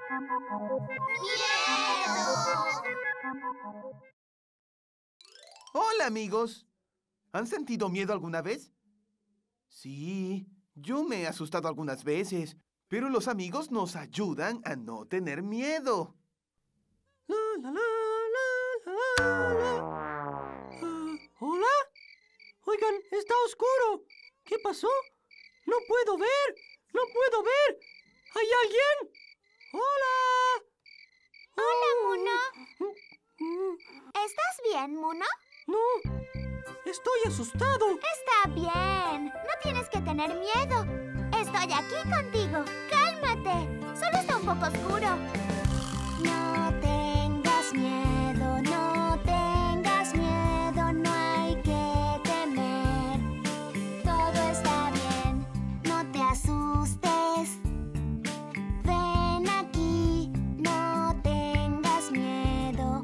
Hola, amigos. ¿Han sentido miedo alguna vez? Sí, yo me he asustado algunas veces, pero los amigos nos ayudan a no tener miedo. La, la, la, la, la, la. ¿Hola? Oigan, está oscuro. ¿Qué pasó? No puedo ver. No puedo ver. ¿Hay alguien? ¡Hola! Hola, Mono. ¿Estás bien, Mono? No, estoy asustado. Está bien. No tienes que tener miedo. Estoy aquí contigo. ¡Cálmate! Solo está un poco oscuro. No tengas miedo, no tengas miedo. No hay que temer. Todo está bien. No te asustes. Ven aquí. No tengas miedo.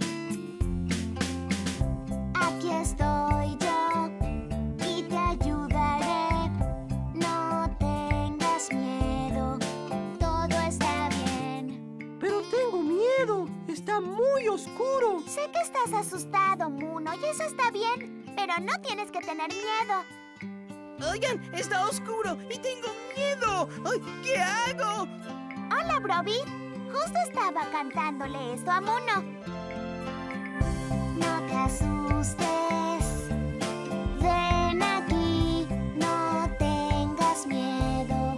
Aquí estoy yo y te ayudaré. No tengas miedo, todo está bien. Pero tengo miedo. Está muy oscuro. Sé que estás asustado, Mono, y eso está bien, pero no tienes que tener miedo. Oigan, está oscuro y tengo miedo. ¡Ay, qué hago! Hola, Broby. Justo estaba cantándole esto a Mono. No te asustes. Ven aquí, no tengas miedo.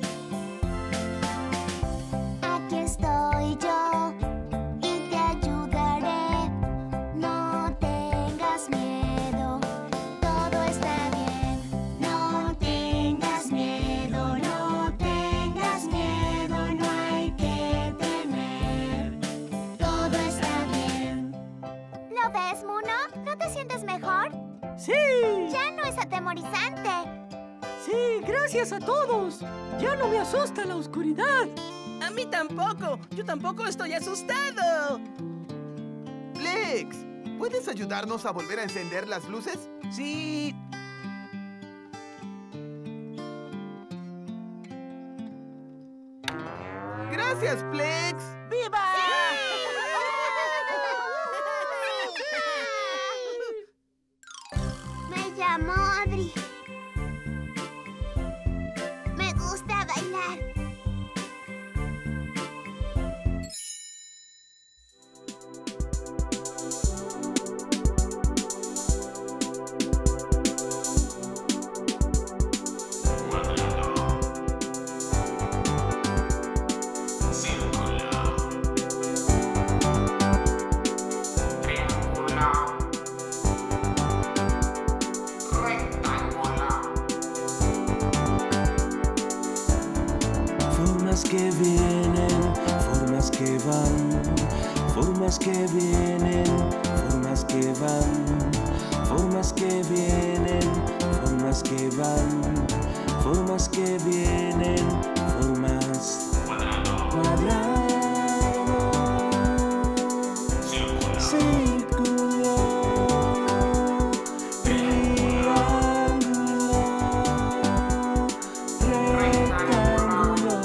Aquí estoy yo y te ayudaré. No tengas miedo, todo está bien. No tengas miedo, no tengas miedo. No hay que temer, todo está bien. ¿Lo ves, Mono? ¿No te sientes mejor? ¡Sí! Ya no es atemorizante. Sí, gracias a todos. Ya no me asusta la oscuridad. A mí tampoco. Yo tampoco estoy asustado. Flex, ¿puedes ayudarnos a volver a encender las luces? Sí. ¡Gracias, Flex! ¡Viva! Me llamo Audrey. Me gusta bailar. Formas que vienen, formas que van, formas que vienen, formas que van, formas que vienen, formas que van, formas que vienen, formas cuadrado, círculo, triángulo, rectángulo.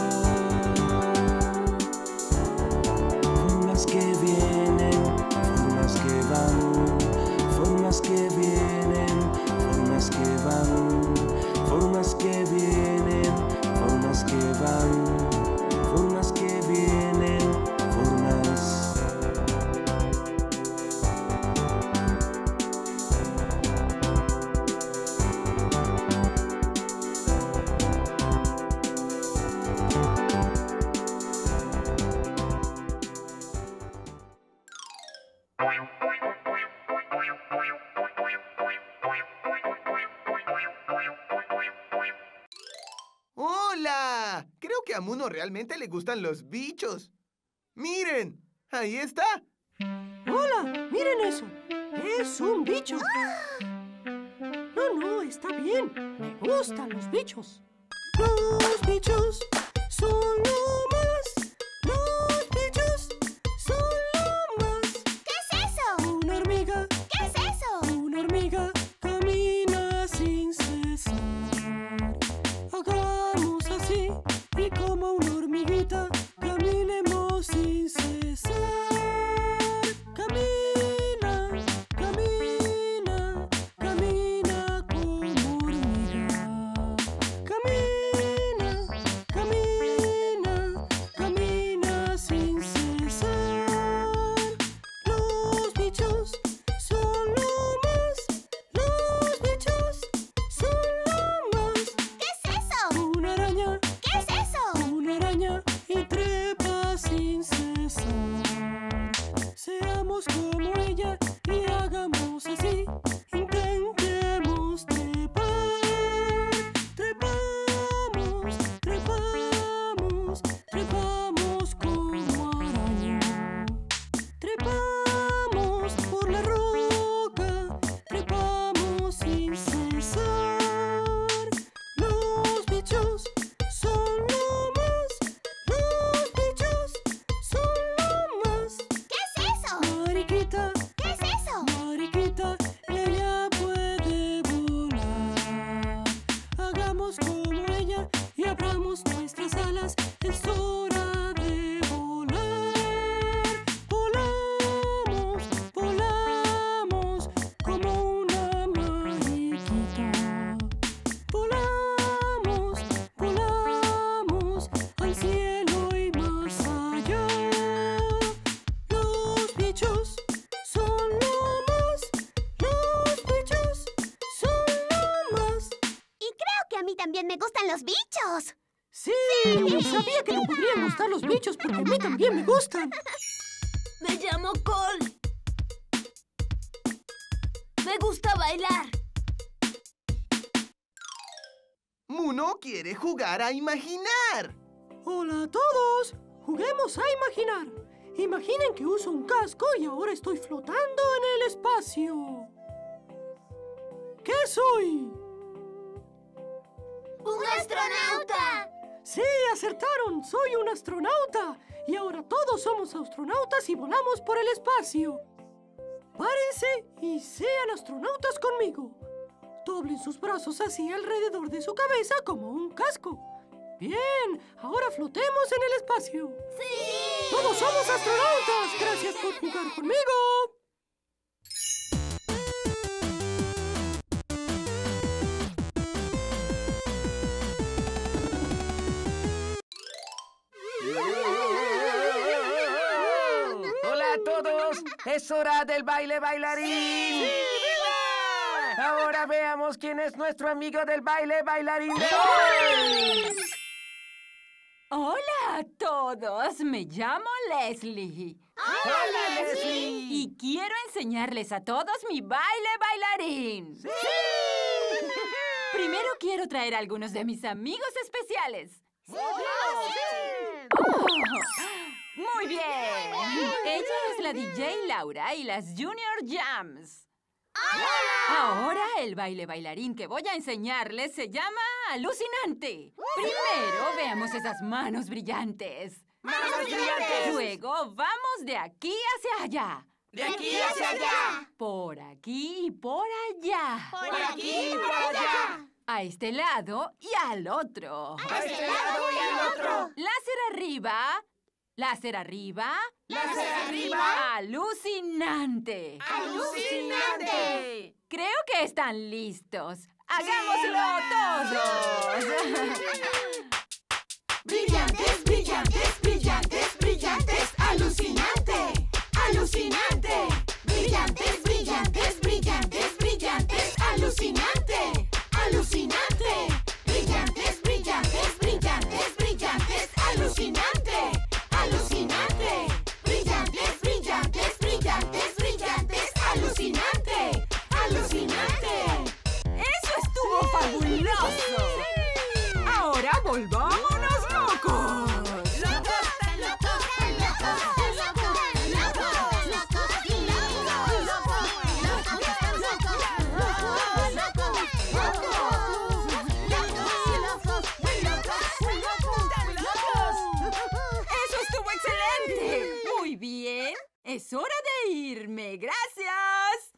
Formas que vienen, formas que van, formas que vienen, formas que van, formas que vienen, formas que van, formas que vienen, formas. ¡Hola! Creo que a Mono realmente le gustan los bichos. ¡Miren! ¡Ahí está! ¡Hola! ¡Miren eso! ¡Es un bicho! No, no, está bien. Me gustan los bichos. Los bichos son lo más. Los bichos son lo más. ¿Qué es eso? Una hormiga. ¿Qué es eso? Una hormiga camina sin cesar. Hagamos así y como una hormiguita caminemos sin cesar. Hagamos como ella y hagamos así. Intentemos trepar. Trepamos, trepamos, trepamos como araña. Trepamos por la roca, trepamos sin cesar. Los bichos son lo más, los bichos son lo más. ¿Qué es eso? Mariquita, ¿Qué es eso? Mariquita, ella puede volar. Hagamos como ella y abramos nuestras alas. Es hora de volar. Volamos, volamos como una mariquita. Volamos, volamos al cielo y más allá. Los bichos son lo más, los bichos son lo más. Y creo que a mí también me gustan los bichos. Sí, sabía que te podrían gustar los bichos porque a mí también me gustan. Me llamo Cole. Me gusta bailar. Muno quiere jugar a imaginar. Hola a todos, juguemos a imaginar. Imaginen que uso un casco y ahora estoy flotando en el espacio. ¿Qué soy? ¡Un astronauta! Sí, acertaron, soy un astronauta. Y ahora todos somos astronautas y volamos por el espacio. Párense y sean astronautas conmigo. Doblen sus brazos así alrededor de su cabeza como un casco. Bien, ahora flotemos en el espacio. ¡Sí! ¡Todos somos astronautas! ¡Gracias por jugar conmigo! ¡Hola a todos! ¡Es hora del baile bailarín! Ahora veamos quién es nuestro amigo del baile bailarín de hoy. Hola a todos, me llamo Leslie. ¡Hola, Leslie! Y quiero enseñarles a todos mi baile bailarín. ¡Sí! Primero quiero traer a algunos de mis amigos especiales. Oh, muy bien. Ella es la DJ Laura y las Junior Jams. Ahora el baile bailarín que voy a enseñarles se llama Alucinante. Primero veamos esas manos brillantes. ¡Manos brillantes! Luego vamos de aquí hacia allá. ¡De aquí hacia allá! Por aquí y por allá. ¡Por aquí y por allá! A este lado y al otro. ¡A este lado y al otro! Láser arriba. Láser arriba. ¡Láser arriba! ¡Alucinante! ¡Alucinante! Creo que están listos. ¡Hagámoslo todos! Brillantes, brillantes, brillantes, brillantes. Alucinante, alucinante. Brillantes, brillantes, brillantes, brillantes. Alucinante, alucinante. Brillantes, brillantes, brillantes, brillantes. Alucinante, alucinante. Brillantes, brillantes, brillantes, brillantes. Alucinante, alucinante. ¡Eso estuvo fabuloso! Ahora volvámonos locos. ¡Eso estuvo excelente! Muy bien. Es hora de irme. ¡Gracias!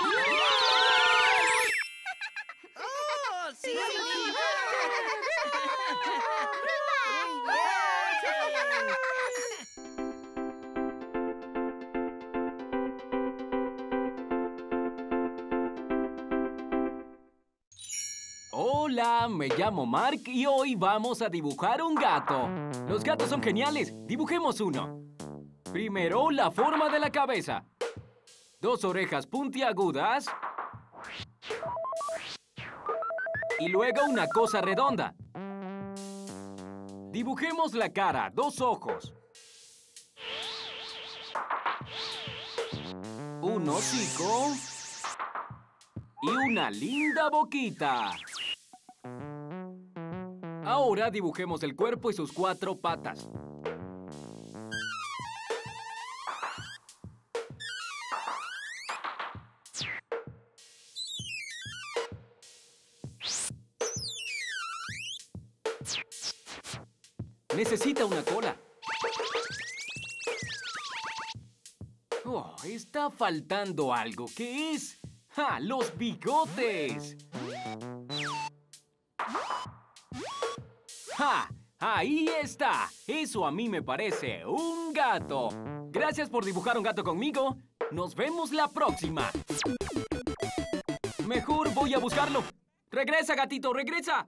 ¡Oh, sí! Hola, me llamo Mark y hoy vamos a dibujar un gato. Los gatos son geniales. Dibujemos uno. Primero, la forma de la cabeza. 2 orejas puntiagudas. Y luego una cosa redonda. Dibujemos la cara, 2 ojos. un hocico y una linda boquita. Ahora dibujemos el cuerpo y sus 4 patas. Necesita una cola. Oh, está faltando algo. ¿Qué es? ¡Ja! ¡Los bigotes! ¡Ja! ¡Ahí está! Eso a mí me parece un gato. Gracias por dibujar un gato conmigo. Nos vemos la próxima. Mejor voy a buscarlo. ¡Regresa, gatito! ¡Regresa!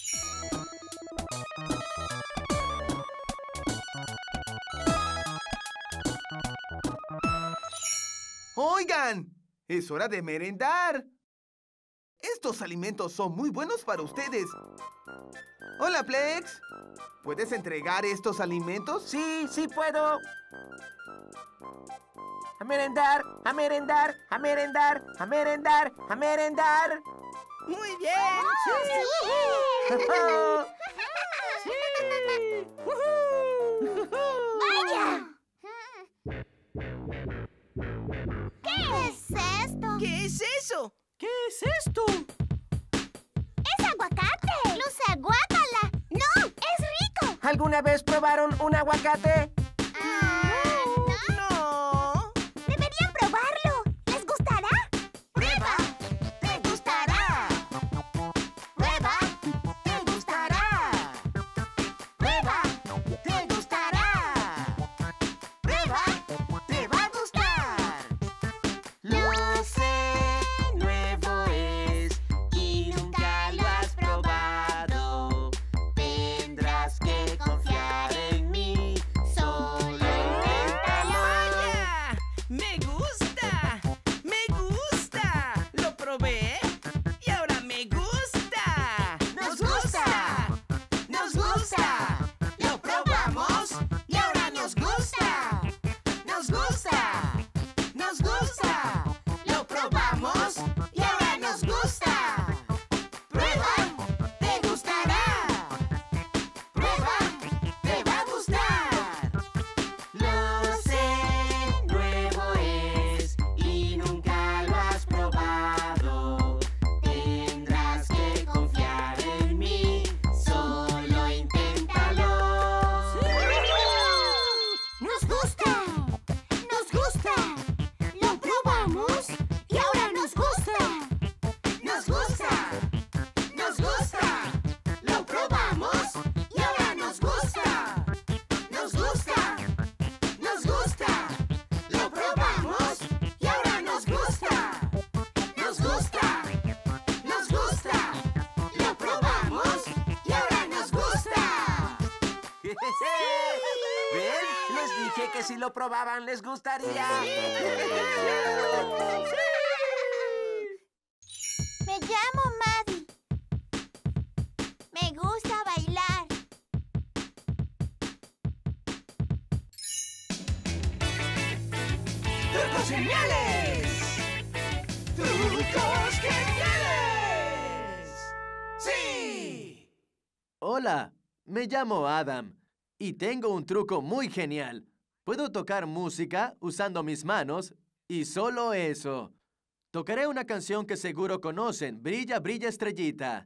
¡Oigan! ¡Es hora de merendar! Estos alimentos son muy buenos para ustedes. Hola, Plex. ¿Puedes entregar estos alimentos? Sí, sí puedo. A merendar, a merendar, a merendar, a merendar, a merendar. Muy bien. ¡Vaya! ¿Qué es esto? ¿Qué es eso? ¿Qué es esto? ¡Es aguacate! ¡Luce, guácala! ¡No! ¡Es rico! ¿Alguna vez probaron un aguacate? No. ¡Deberían probarlo! ¿Les gustará? ¡Prueba! ¡Te gustará! ¡Prueba! ¡Te gustará! ¡Prueba! ¡Te gustará! ¡Prueba! ¡Te va a gustar! Lo sé, nuevo es y nunca lo has probado. Tendrás que confiar en mí, solo inténtalo. ¡Vaya! ¡Me gusta! ¡Me gusta! Lo probé y ahora me gusta. ¡Nos gusta! ¡Nos gusta! ¡Lo probamos y ahora nos gusta! ¡Nos gusta! ¡Nos gusta! ¡Lo probamos y ahora nos gusta! ¡Prueba! ¡Te gustará! ¡Prueba! ¡Te va a gustar! Lo sé, nuevo es y nunca lo has probado. Tendrás que confiar en mí, solo inténtalo. ¡Nos gusta! ¡Nos gusta! ¡Lo probamos y ahora nos gusta! ¡Nos gusta! ¡Nos gusta! ¡Lo probamos y ahora nos gusta! ¡Nos gusta! ¡Nos gusta! ¡Lo probamos y ahora nos gusta! ¡Nos gusta! ¡Nos gusta! ¡Lo probamos y ahora nos gusta! ¿Ven? Les dije que si lo probaban les gustaría. Me llamo Maddie. Me gusta bailar. ¡Trucos geniales! ¡Trucos geniales! ¡Sí! Hola, me llamo Adam y tengo un truco muy genial. Puedo tocar música usando mis manos y solo eso. Tocaré una canción que seguro conocen, Brilla, brilla, estrellita.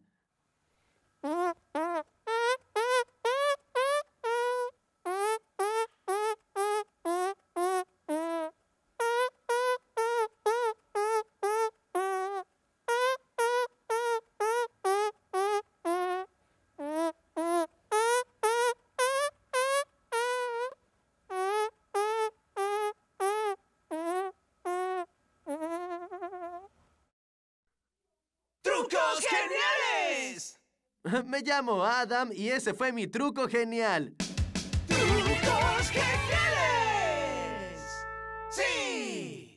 ¡Trucos geniales! Me llamo Adam y ese fue mi truco genial. ¡Trucos geniales! ¡Sí!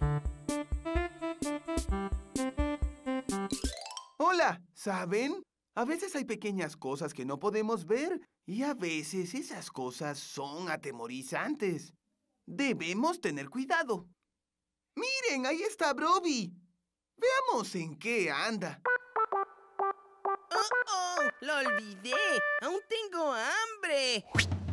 Hola, ¿saben? A veces hay pequeñas cosas que no podemos ver y a veces esas cosas son atemorizantes. Debemos tener cuidado. ¡Miren, ahí está Broby! Veamos en qué anda. ¡Oh! ¡Lo olvidé! ¡Aún tengo hambre!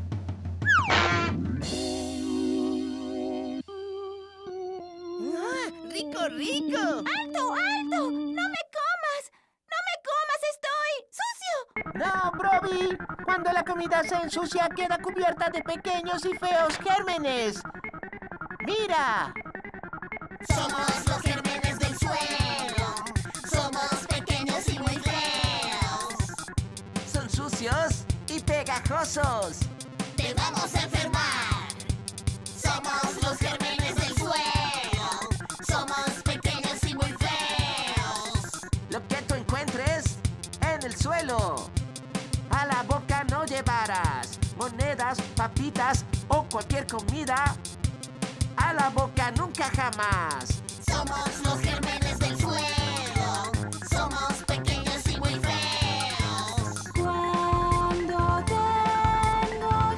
¡Ah! ¡Rico, rico! ¡Alto, alto! ¡No me comas! ¡No me comas! ¡Estoy sucio! No, Broby. Cuando la comida se ensucia, queda cubierta de pequeños y feos gérmenes. ¡Mira! Somos los gérmenes del suelo. Somos pequeños y muy feos. Son sucios y pegajosos. Te vamos a enfermar. Somos los gérmenes del suelo. Somos pequeños y muy feos. Lo que tú encuentres en el suelo. A la boca no llevarás monedas, papitas o cualquier comida. A la boca nunca jamás. Somos los gérmenes del suelo. Somos pequeños y muy feos. Cuando tengo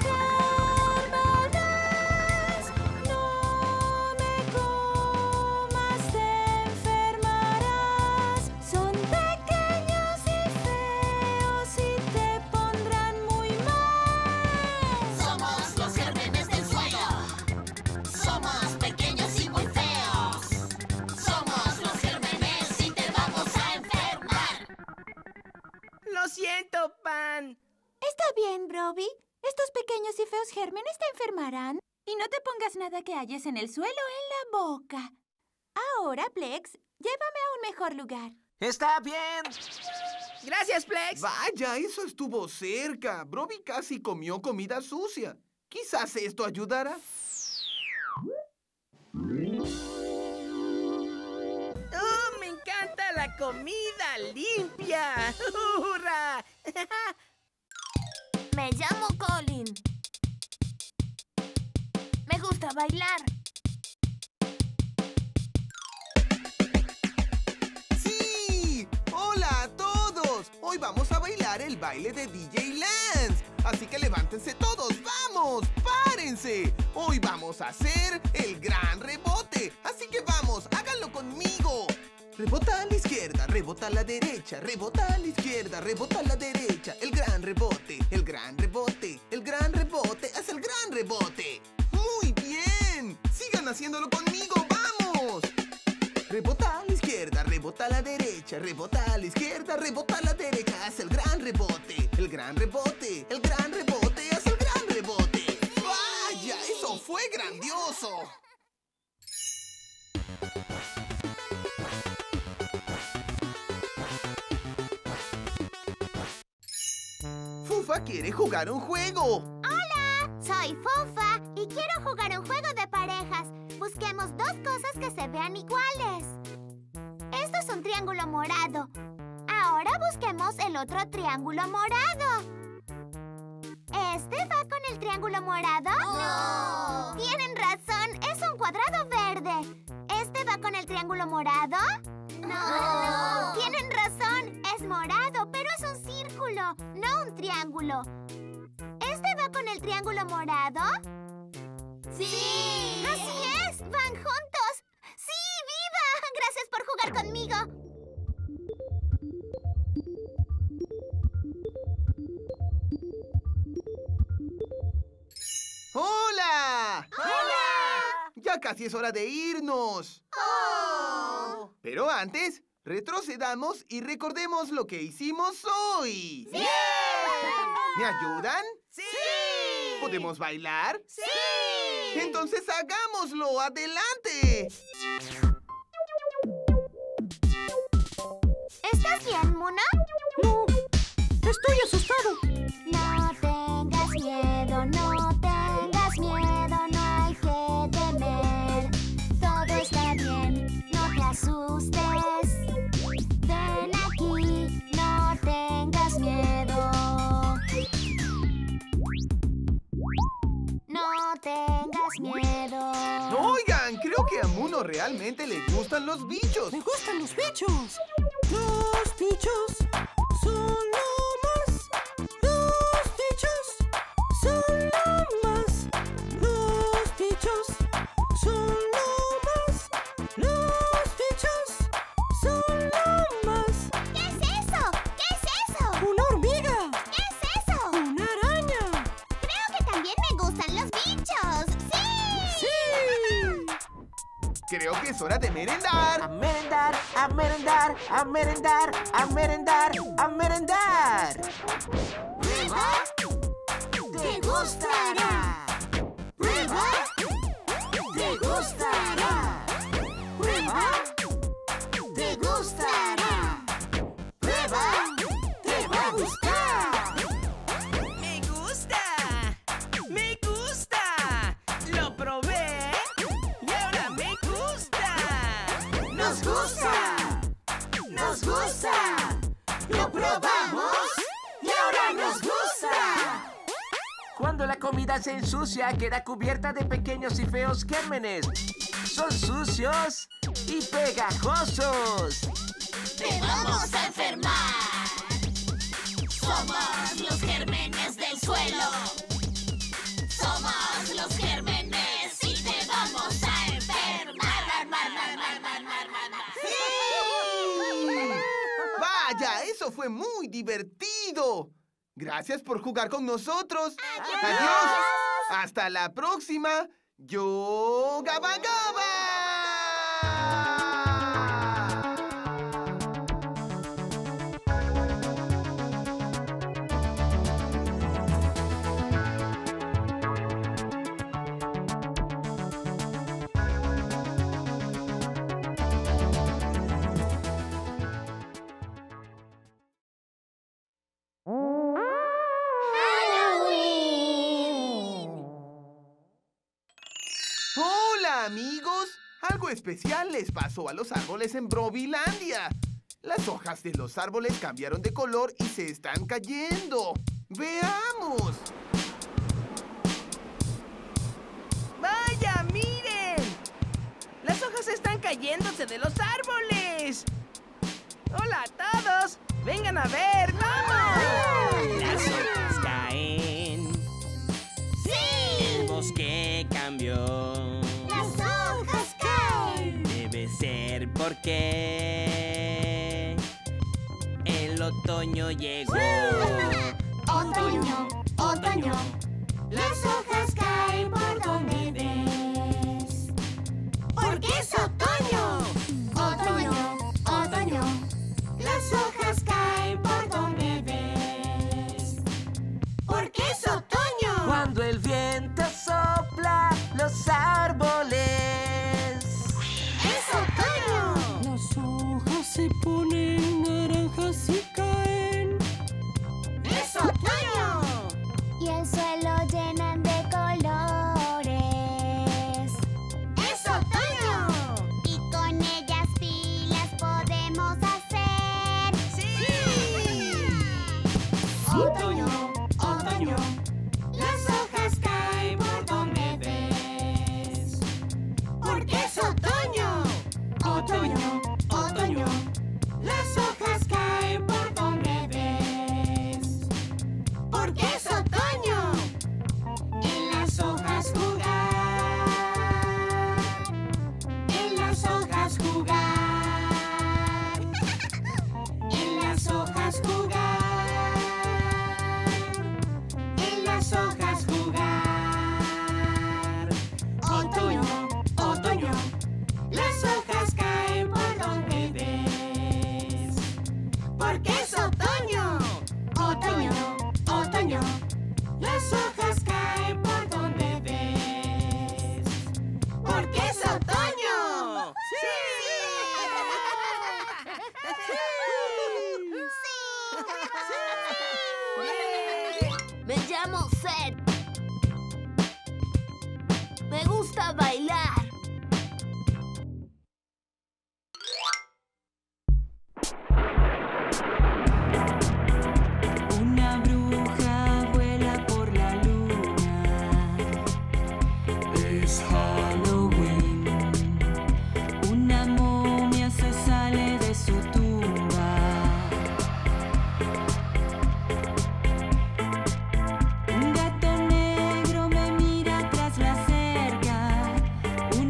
gérmenes, no me comas, te enfermarás. Son pequeños y feos y te pondrán muy mal. Somos los gérmenes del suelo. Somos pequeños y muy feos. Somos los gérmenes y te vamos a enfermar. ¡Lo siento, Pan! Está bien, Broby. Estos pequeños y feos gérmenes te enfermarán. Y no te pongas nada que halles en el suelo en la boca. Ahora, Plex, llévame a un mejor lugar. ¡Está bien! ¡Gracias, Plex! Vaya, eso estuvo cerca. Broby casi comió comida sucia. Quizás esto ayudará. ¡Oh, me encanta la comida limpia! ¡Hurra! Me llamo Colin. Me gusta bailar. ¡Sí! ¡Hola a todos! Hoy vamos a bailar el baile de DJ Lance. Así que levántense todos, ¡vamos! ¡Párense! Hoy vamos a hacer el gran rebote. Así que vamos, háganlo conmigo. Rebota a la izquierda, rebota a la derecha, rebota a la izquierda, rebota a la derecha. El gran rebote, el gran rebote, el gran rebote, haz el gran rebote. ¡Muy bien! ¡Sigan haciéndolo conmigo! ¡Vamos! Rebota a la izquierda, rebota a la derecha, rebota a la izquierda, rebota a la derecha, haz el gran rebote, el gran rebote, el gran rebote, haz el gran rebote. ¡Vaya! ¡Eso fue grandioso! Fufa quiere jugar un juego. ¡Hola! Soy Fufa y quiero jugar un juego de parejas. Busquemos dos cosas que se vean iguales. Esto es un triángulo morado. Ahora busquemos el otro triángulo morado. ¿Este va con el triángulo morado? ¡No! Tienen razón, es un cuadrado verde. ¿Este va con el triángulo morado? ¡No! Tienen razón, es morado, pero es un círculo, no un triángulo. ¿Este va con el triángulo morado? ¡Sí! ¡Así es! ¡Van juntos! ¡Sí, viva! ¡Gracias por jugar conmigo! ¡Hola! ¡Hola! Ya casi es hora de irnos. ¡Oh! Pero antes, retrocedamos y recordemos lo que hicimos hoy. ¡Bien! ¿Me ayudan? ¡Sí! ¿Podemos bailar? ¡Sí! Entonces hagámoslo. ¡Adelante! ¿Estás bien, Muna? No, estoy asustado. No tengas miedo, no tengas miedo, no hay que temer. Todo está bien, no te asustes. Ven aquí, no tengas miedo. No tengas miedo. Oigan, creo que a Muno realmente le gustan los bichos. Me gustan los bichos. Los bichos son Creo que es hora de merendar. A merendar, a merendar, a merendar, a merendar, a merendar. Prueba, te gustará. Prueba, te gustará. Prueba, te gustará. Prueba, te va a gustar. ¡Me gusta! ¡Me gusta! ¡Lo probé! ¡Y ahora me gusta! Nos gusta. Nos gusta. Lo probamos y ahora nos gusta. Cuando la comida se ensucia, queda cubierta de pequeños y feos gérmenes. Son sucios y pegajosos. ¡Te vamos a enfermar! Somos los gérmenes del suelo. Somos los gérmenes y te vamos a enfermar. ¡Vaya! ¡Eso fue muy divertido! Gracias por jugar con nosotros. ¡Adiós! ¡Hasta la próxima! ¡Yo Gaba Gaba! ¡Hola, amigos! Algo especial les pasó a los árboles en Brovilandia. Las hojas de los árboles cambiaron de color y se están cayendo. ¡Veamos! ¡Vaya, miren! ¡Las hojas están cayéndose de los árboles! ¡Hola a todos! ¡Vengan a ver! ¡Vamos! Las hojas caen. ¡Sí! El bosque cambió. ¡Las hojas caen! Debe ser porque el otoño llegó. Otoño, otoño, las hojas caen por donde ves. Porque es otoño. Otoño, otoño, las hojas caen por donde ves. Porque es otoño. Cuando el viento sopla los árboles. Es otoño. Las hojas se ponen naranjas y caen. Es otoño. Y el suelo llenan de colores. Es otoño. Y con ellas pilas podemos hacer. ¡Sí! Otoño, otoño, las hojas caen por donde ves. Porque es otoño. Otoño, otoño, las hojas caen por donde ves. Porque es otoño. En las hojas jugar. En las hojas jugar. En las hojas jugar. En las hojas jugar. Otoño, otoño, las hojas caen por donde ves. Porque es otoño. Otoño, otoño, las hojas caen por donde ves. Porque es otoño. Me llamo Seth. Me gusta bailar. Una bruja vuela por la luna. Es Halloween. Una momia se sale de su tumba. Un gato negro me mira tras la cerca.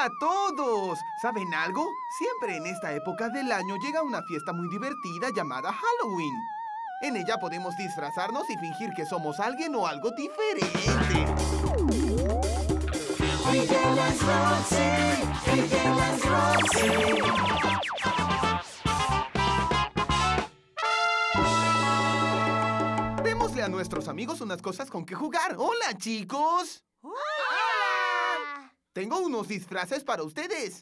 ¡Hola a todos! ¿Saben algo? Siempre en esta época del año llega una fiesta muy divertida llamada Halloween. En ella podemos disfrazarnos y fingir que somos alguien o algo diferente. Démosle a nuestros amigos unas cosas con que jugar. ¡Hola, chicos! ¡Hola! Tengo unos disfraces para ustedes.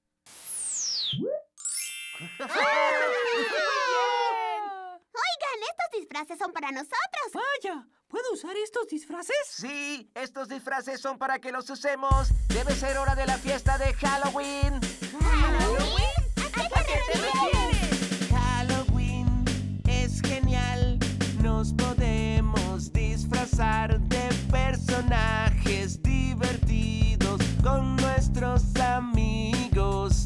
Oigan, estos disfraces son para nosotros. Vaya, ¿puedo usar estos disfraces? Sí, estos disfraces son para que los usemos. Debe ser hora de la fiesta de Halloween. ¿Halloween? ¿A qué te refieres? Halloween es genial. Nos podemos disfrazar de personajes divertidos con nuestros amigos.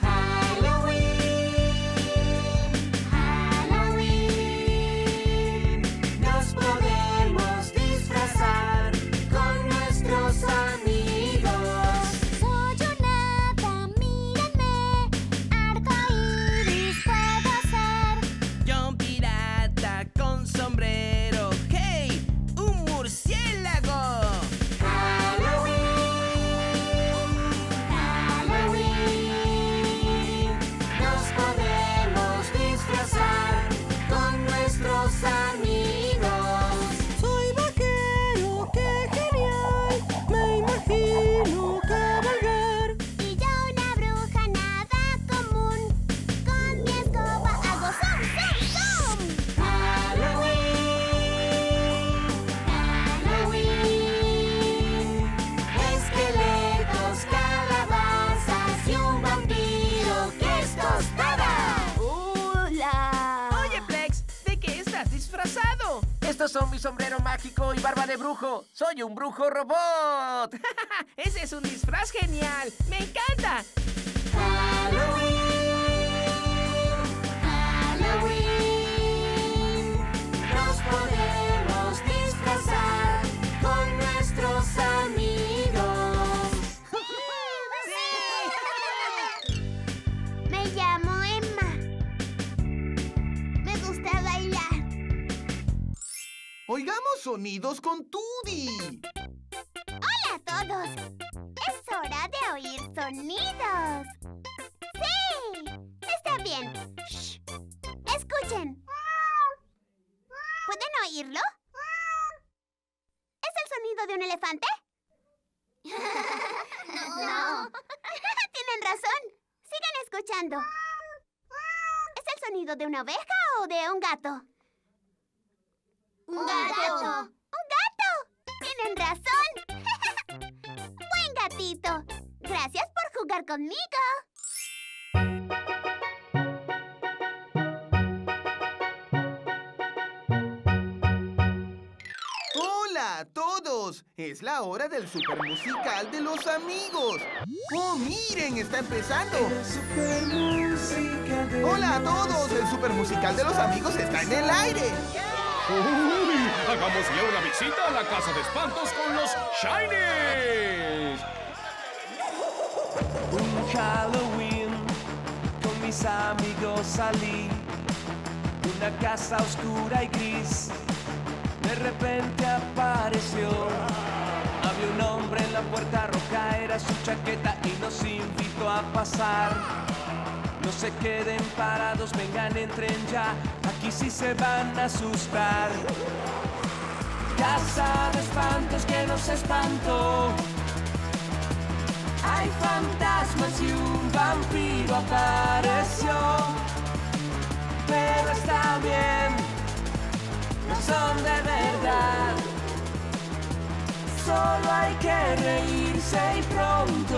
Nos podemos disfrazar con nuestros amigos. Soy una hada, mírenme. Arcoíris puedo ser. Yo un pirata con sombrero. ¡Hey! ¡Un murciélago! Halloween. Nos podemos disfrazar con nuestros amigos. Soy vaquero, qué genial. Me imagino cabalgar. Y yo una bruja nada común. Con mi escoba hago zoom, zoom, zoom. Halloween. Esqueletos, calabazas y un vampiro que es tostada. ¡Hola! Oye, Plex, ¿de qué estás disfrazado? Estos son mi sombrero mágico y barba de brujo. Soy un brujo robot. Ese es un disfraz genial. ¡Me encanta! Nos podemos disfrazar con nuestros amigos. Me llamo Emma. Me gusta bailar. Oigamos sonidos con Tudy. ¡Hola a todos! Es hora de oír sonidos. ¡Sí! Está bien. Shh. Escuchen. ¿Pueden oírlo? ¿Es el sonido de un elefante? No. Tienen razón. Sigan escuchando. ¿Es el sonido de una oveja o de un gato? ¡Un gato! ¡Un gato! ¡Tienen razón! ¡Buen gatito! Gracias por jugar conmigo. ¡Hola a todos! Es la hora del super musical de los amigos. ¡Oh, miren! ¡Está empezando! ¡Hola a todos! El super musical de los amigos está en el aire. ¡Uy! ¡Hagámosle una visita a la casa de espantos con los Shinies! Un Halloween con mis amigos salí. Una casa oscura y gris de repente apareció. Había un hombre en la puerta roja, era su chaqueta y nos invitó a pasar. No se queden parados, vengan, entren ya, aquí sí se van a asustar. Casa de espantos que nos espantó. Hay fantasmas y un vampiro apareció. Pero está bien, no son de verdad. Solo hay que reírse y pronto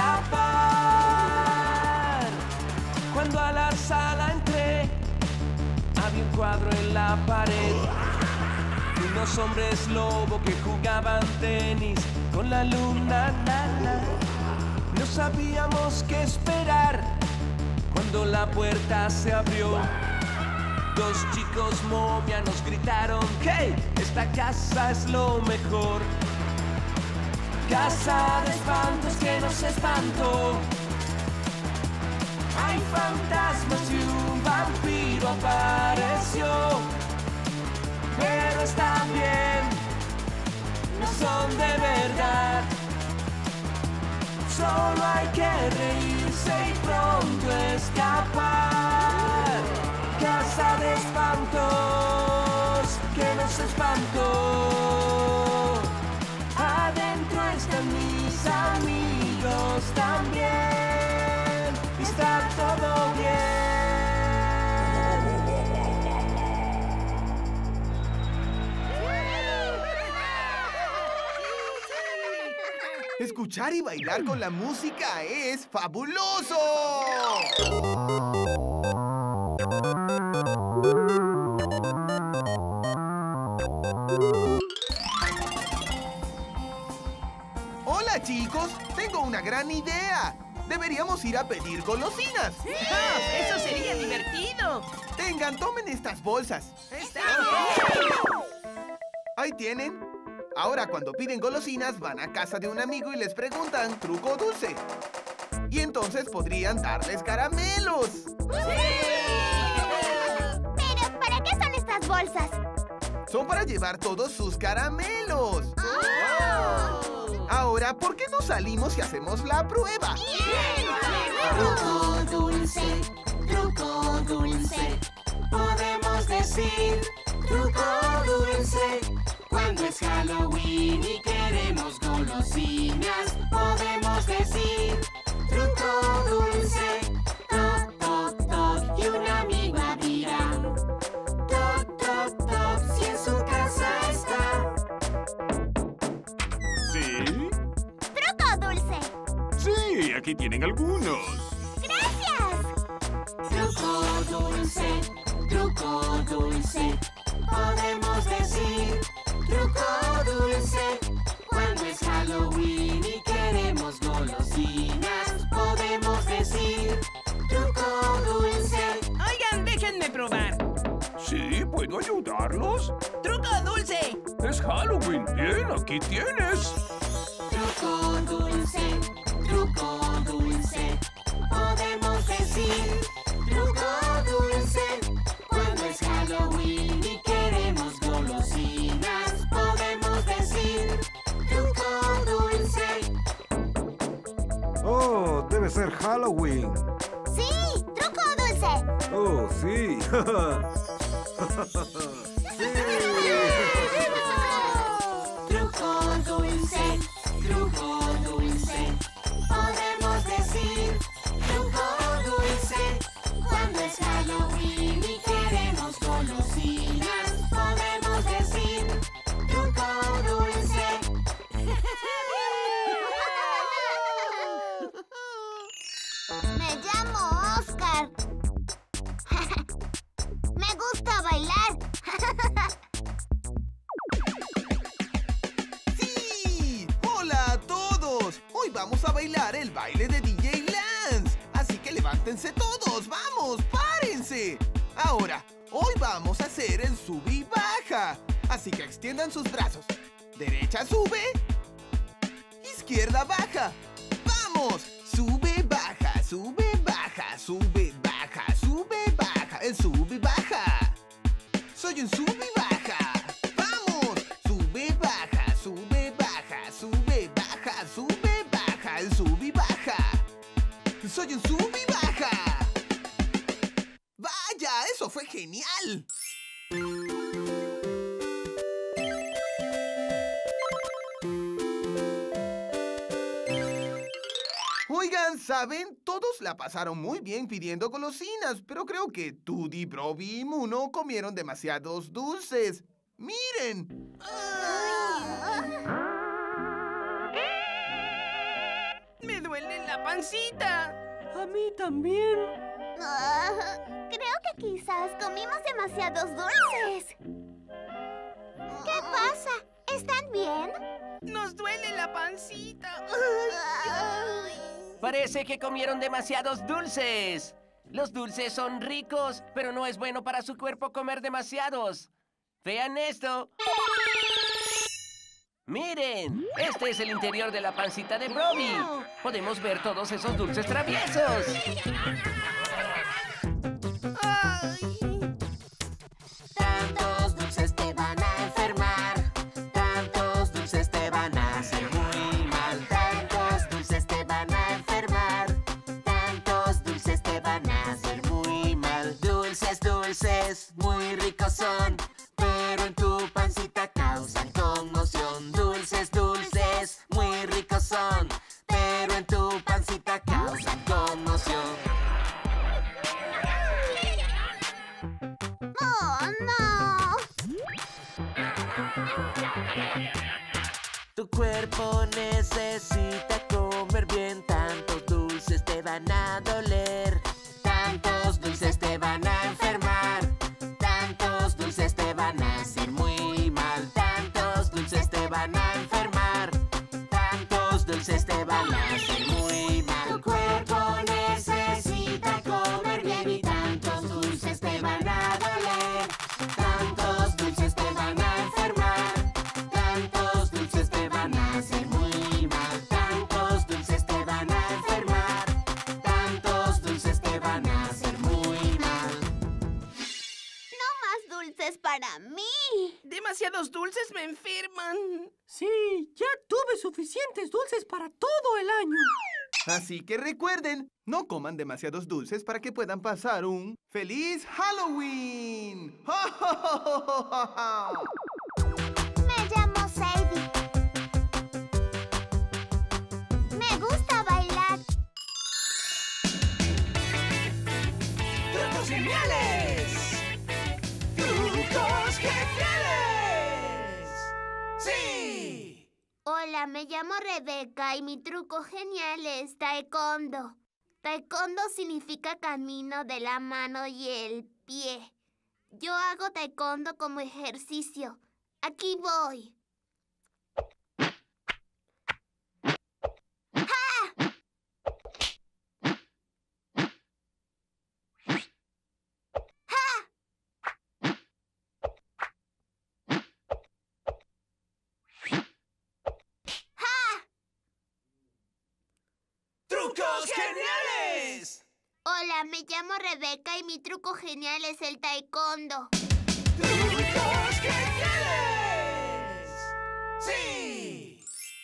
escapar. Cuando a la sala entré, había un cuadro en la pared. Unos hombres lobo que jugaban tenis con la luna. No sabíamos qué esperar cuando la puerta se abrió. Dos chicos momia nos gritaron: ¡Hey! Esta casa es lo mejor. casa de espantos que nos espantó. Hay fantasmas y un vampiro apareció, pero están bien, no son de verdad. Solo hay que reírse y pronto escapar. Casa de espantos que nos espantó. Adentro están mis amigos también. Está todo Escuchar y bailar con la música es fabuloso. Hola, chicos. Tengo una gran idea. Deberíamos ir a pedir golosinas. ¡Sí! ¡Eso sería divertido! Tengan, tomen estas bolsas. ¡Está bien! Ahí tienen. Ahora, cuando piden golosinas, van a casa de un amigo y les preguntan truco o dulce. Y entonces podrían darles caramelos. Pero, ¿para qué son estas bolsas? Son para llevar todos sus caramelos. ¡Oh! Ahora, ¿por qué no salimos y hacemos la prueba? Truco dulce, podemos decir truco dulce. Cuando es Halloween y queremos golosinas, podemos decir truco dulce. Toc, toc, toc, y un amigo abrirá. Toc, toc, toc, si en su casa está. ¿Sí? ¡Truco dulce! Sí, aquí tienen algunos. ¡Gracias! Truco dulce, podemos decir truco dulce. Cuando es Halloween y queremos golosinas, podemos decir truco dulce. Oigan, déjenme probar. Sí, ¿puedo ayudarlos? ¡Truco dulce! Es Halloween. Bien, aquí tienes. Truco dulce, podemos decir truco dulce. Cuando es Halloween y queremos golosinas, podemos decir truco dulce. Oh, debe ser Halloween. ¡Sí! ¡Truco dulce! Oh, sí. Truco dulce, podemos decir truco dulce. Cuando es Halloween y queremos golosinas, podemos decir truco dulce. Me llamo Oscar. Me gusta bailar. ¡Sí! ¡Hola a todos! Hoy vamos a bailar el baile de DJ Lance. Así que levántense todos. ¡Vamos! ¡Párense! Ahora, hoy vamos a hacer el sube y baja. Así que extiendan sus brazos. Derecha sube. Izquierda baja. ¡Vamos! Sube, baja, sube, baja, sube, baja, sube, baja. El sube y baja. Soy un sube y baja. ¡Vamos! Sube, baja, sube, baja, sube, baja, sube, baja. El sube y baja. Soy un sube y baja. ¡Vaya! ¡Eso fue genial! Oigan, ¿saben? Todos la pasaron muy bien pidiendo golosinas, pero creo que Tutti, Broby y Muno comieron demasiados dulces. ¡Miren! ¡Me duele la pancita! A mí también. Creo que quizás comimos demasiados dulces. ¿Qué pasa? ¿Están bien? ¡Nos duele la pancita! Parece que comieron demasiados dulces. Los dulces son ricos, pero no es bueno para su cuerpo comer demasiados. Vean esto. ¡Miren! Este es el interior de la pancita de Brody. Podemos ver todos esos dulces traviesos. Tantos dulces te van a enfermar. Tantos dulces te van a hacer muy mal. Tantos dulces te van a enfermar. Tantos dulces te van a hacer muy mal. Dulces, dulces, muy ricos son, pero en tu pancita causan conmoción. Dulces, dulces, muy ricos son, pero en tu pancita causan conmoción. ¡Oh, no! Tu cuerpo necesita comer bien. Tantos dulces te van a doler. Tantos dulces te van a enfermar. Tantos dulces te van a hacer muy mal. Tantos dulces te van a enfermar. Tantos dulces te van a hacer muy mal. Tu cuerpo necesita comer bien y tantos dulces te van a doler. Tantos dulces te van a enfermar. Tantos dulces te van a hacer muy mal. Tantos dulces te van a enfermar. Tantos dulces te van a hacer muy mal. ¡No más dulces para mí! Demasiados dulces me enferman. Sí, ya tuve suficientes dulces para todo el año. Así que recuerden, no coman demasiados dulces para que puedan pasar un ¡Feliz Halloween! ¡Ja, ja, ja, ja, ja, ja! Me llamo Sadie. Me gusta bailar. ¡Trucos geniales! ¡Trucos geniales! ¡Sí! Hola, me llamo Rebeca y mi truco genial es taekwondo. Taekwondo significa camino de la mano y el pie. Yo hago taekwondo como ejercicio. Aquí voy. ¡Ja! ¡Trucos geniales! Hola, me llamo Rebeca y mi truco genial es el taekwondo. ¡Trucos geniales! ¡Sí!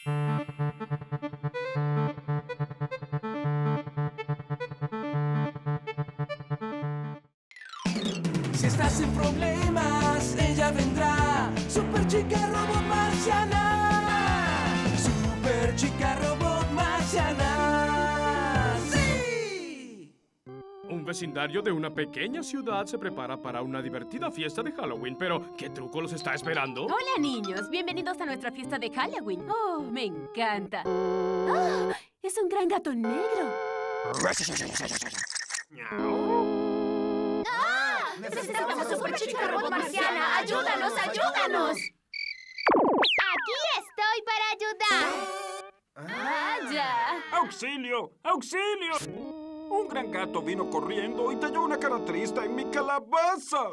Si estás en problemas, ella vendrá. Super chica robot marciana. Super chica robot marciana. ¡Sí! Un vecindario de una pequeña ciudad se prepara para una divertida fiesta de Halloween, pero ¿qué truco los está esperando? Hola, niños. Bienvenidos a nuestra fiesta de Halloween. ¡Oh, me encanta! ¡Ah! ¡Es un gran gato negro! ¡Necesitamos Super Chica Robot Marciana! ¡Ayúdanos, ayúdanos! Aquí estoy para ayudar. ¡Vaya! ¡Auxilio! ¡Auxilio! Un gran gato vino corriendo y talló una cara triste en mi calabaza.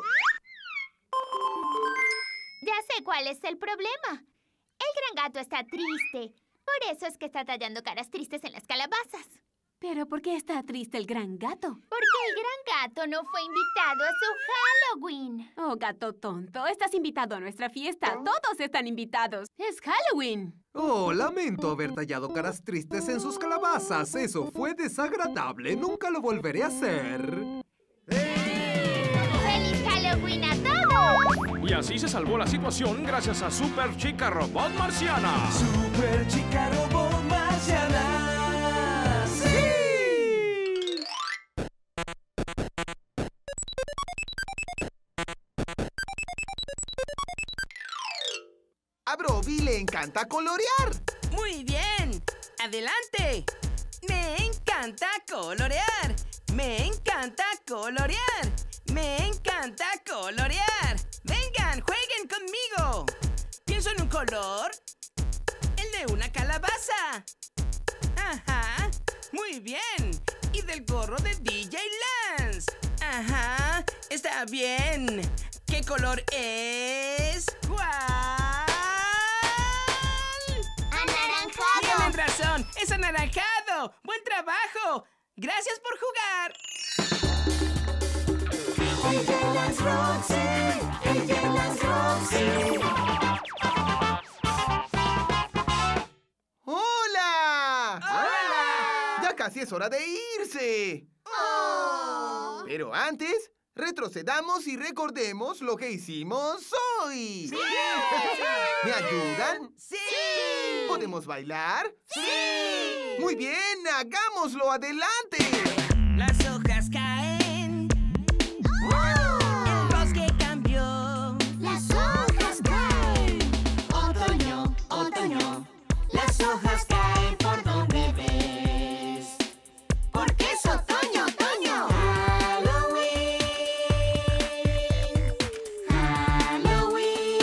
Ya sé cuál es el problema. El gran gato está triste. Por eso es que está tallando caras tristes en las calabazas. ¿Pero por qué está triste el gran gato? Porque el gran gato no fue invitado a su Halloween. Oh, gato tonto. Estás invitado a nuestra fiesta. Todos están invitados. ¡Es Halloween! Oh, lamento haber tallado caras tristes en sus calabazas. Eso fue desagradable. Nunca lo volveré a hacer. ¡Feliz Halloween a todos! Y así se salvó la situación gracias a Super Chica Robot Marciana. Super chica robot marciana. ¡Sí! A Broby le encanta colorear. Muy bien. Adelante. Me encanta colorear. Me encanta colorear. Me encanta colorear. Vengan, jueguen conmigo. Pienso en un color. El de una calabaza. Ajá. Muy bien. Y del gorro de DJ Lance. Ajá. Está bien. ¿Qué color es? ¡Guau! ¡Es anaranjado! ¡Buen trabajo! ¡Gracias por jugar! Ella es Roxy, ella es Roxy. ¡Hola! ¡Hola! Ya casi es hora de irse. Oh. Pero antes, retrocedamos y recordemos lo que hicimos hoy. ¡Sí! ¿Me ayudan? ¡Sí! ¿Podemos bailar? ¡Sí! Muy bien, hagámoslo, adelante. Las hojas caen. El bosque cambió. Las hojas caen. Otoño, otoño, las hojas caen por donde ves. Porque es otoño, otoño. Halloween, Halloween.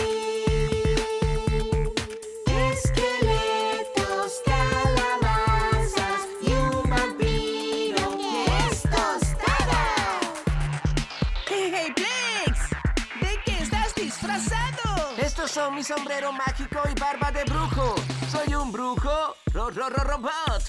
Esqueletos, calabazas y un vampiro que es tostada. ¡Hey, Plex! ¿De qué estás disfrazado? Estos son mi sombrero mágico y barba de brujo. Soy un brujo robot.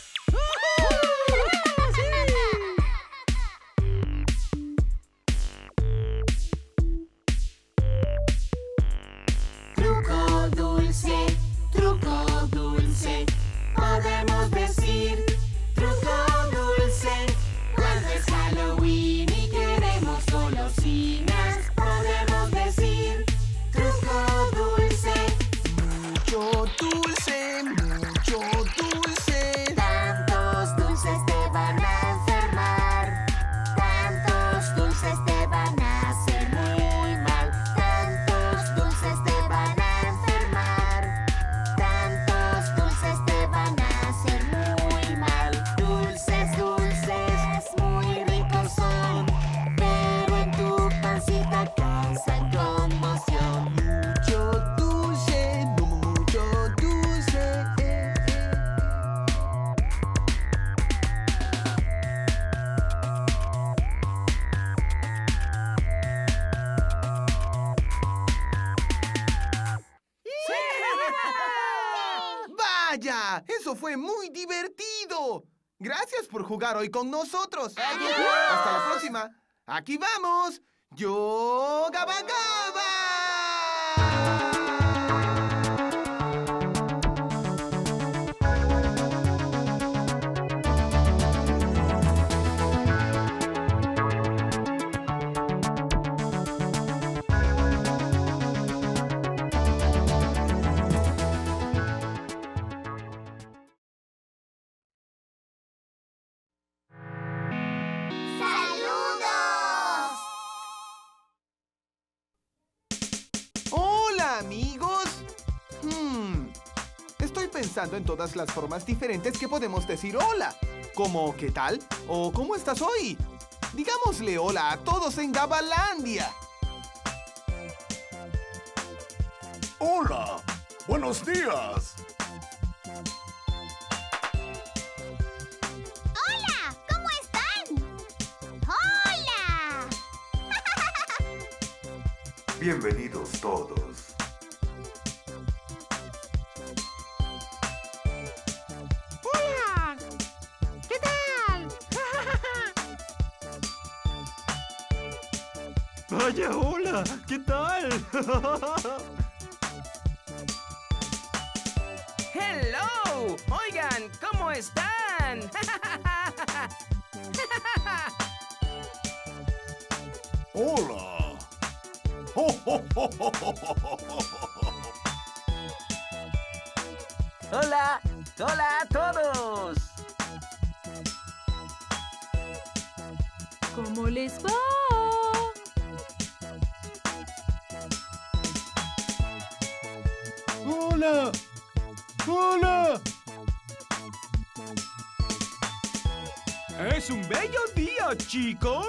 Truco dulce, podemos decir truco dulce. Cuando es Halloween y queremos golosinas, podemos decir truco dulce. Mucho dulce, mucho dulce. Tantos dulces te van a enfermar, tantos dulces te van a hacer muy mal, tantos dulces te van a enfermar, tantos dulces te van a hacer muy mal. Dulces, dulces, muy ricos son, pero en tu pancita causan conmoción. Mucho dulce, mucho dulce. ¡Vaya! ¡Eso fue muy divertido! Gracias por jugar hoy con nosotros. Hasta la próxima. Aquí vamos. Yo Gaba Gaba. ¡Saludos! Hola, amigos. Estoy pensando en todas las formas diferentes que podemos decir hola. Como ¿qué tal? O ¿cómo estás hoy? Digámosle hola a todos en Gabalandia. Hola, buenos días. ¡Hola! ¿Cómo están? ¡Hola! Bienvenidos todos. ¡Hola! ¿Qué tal? Vaya, hola, ¿qué tal? ¡Hello! Oigan, ¿cómo están? Hola. Hola, hola a todos. ¿Cómo les va? ¡Hola! ¡Hola! Es un bello día, chicos.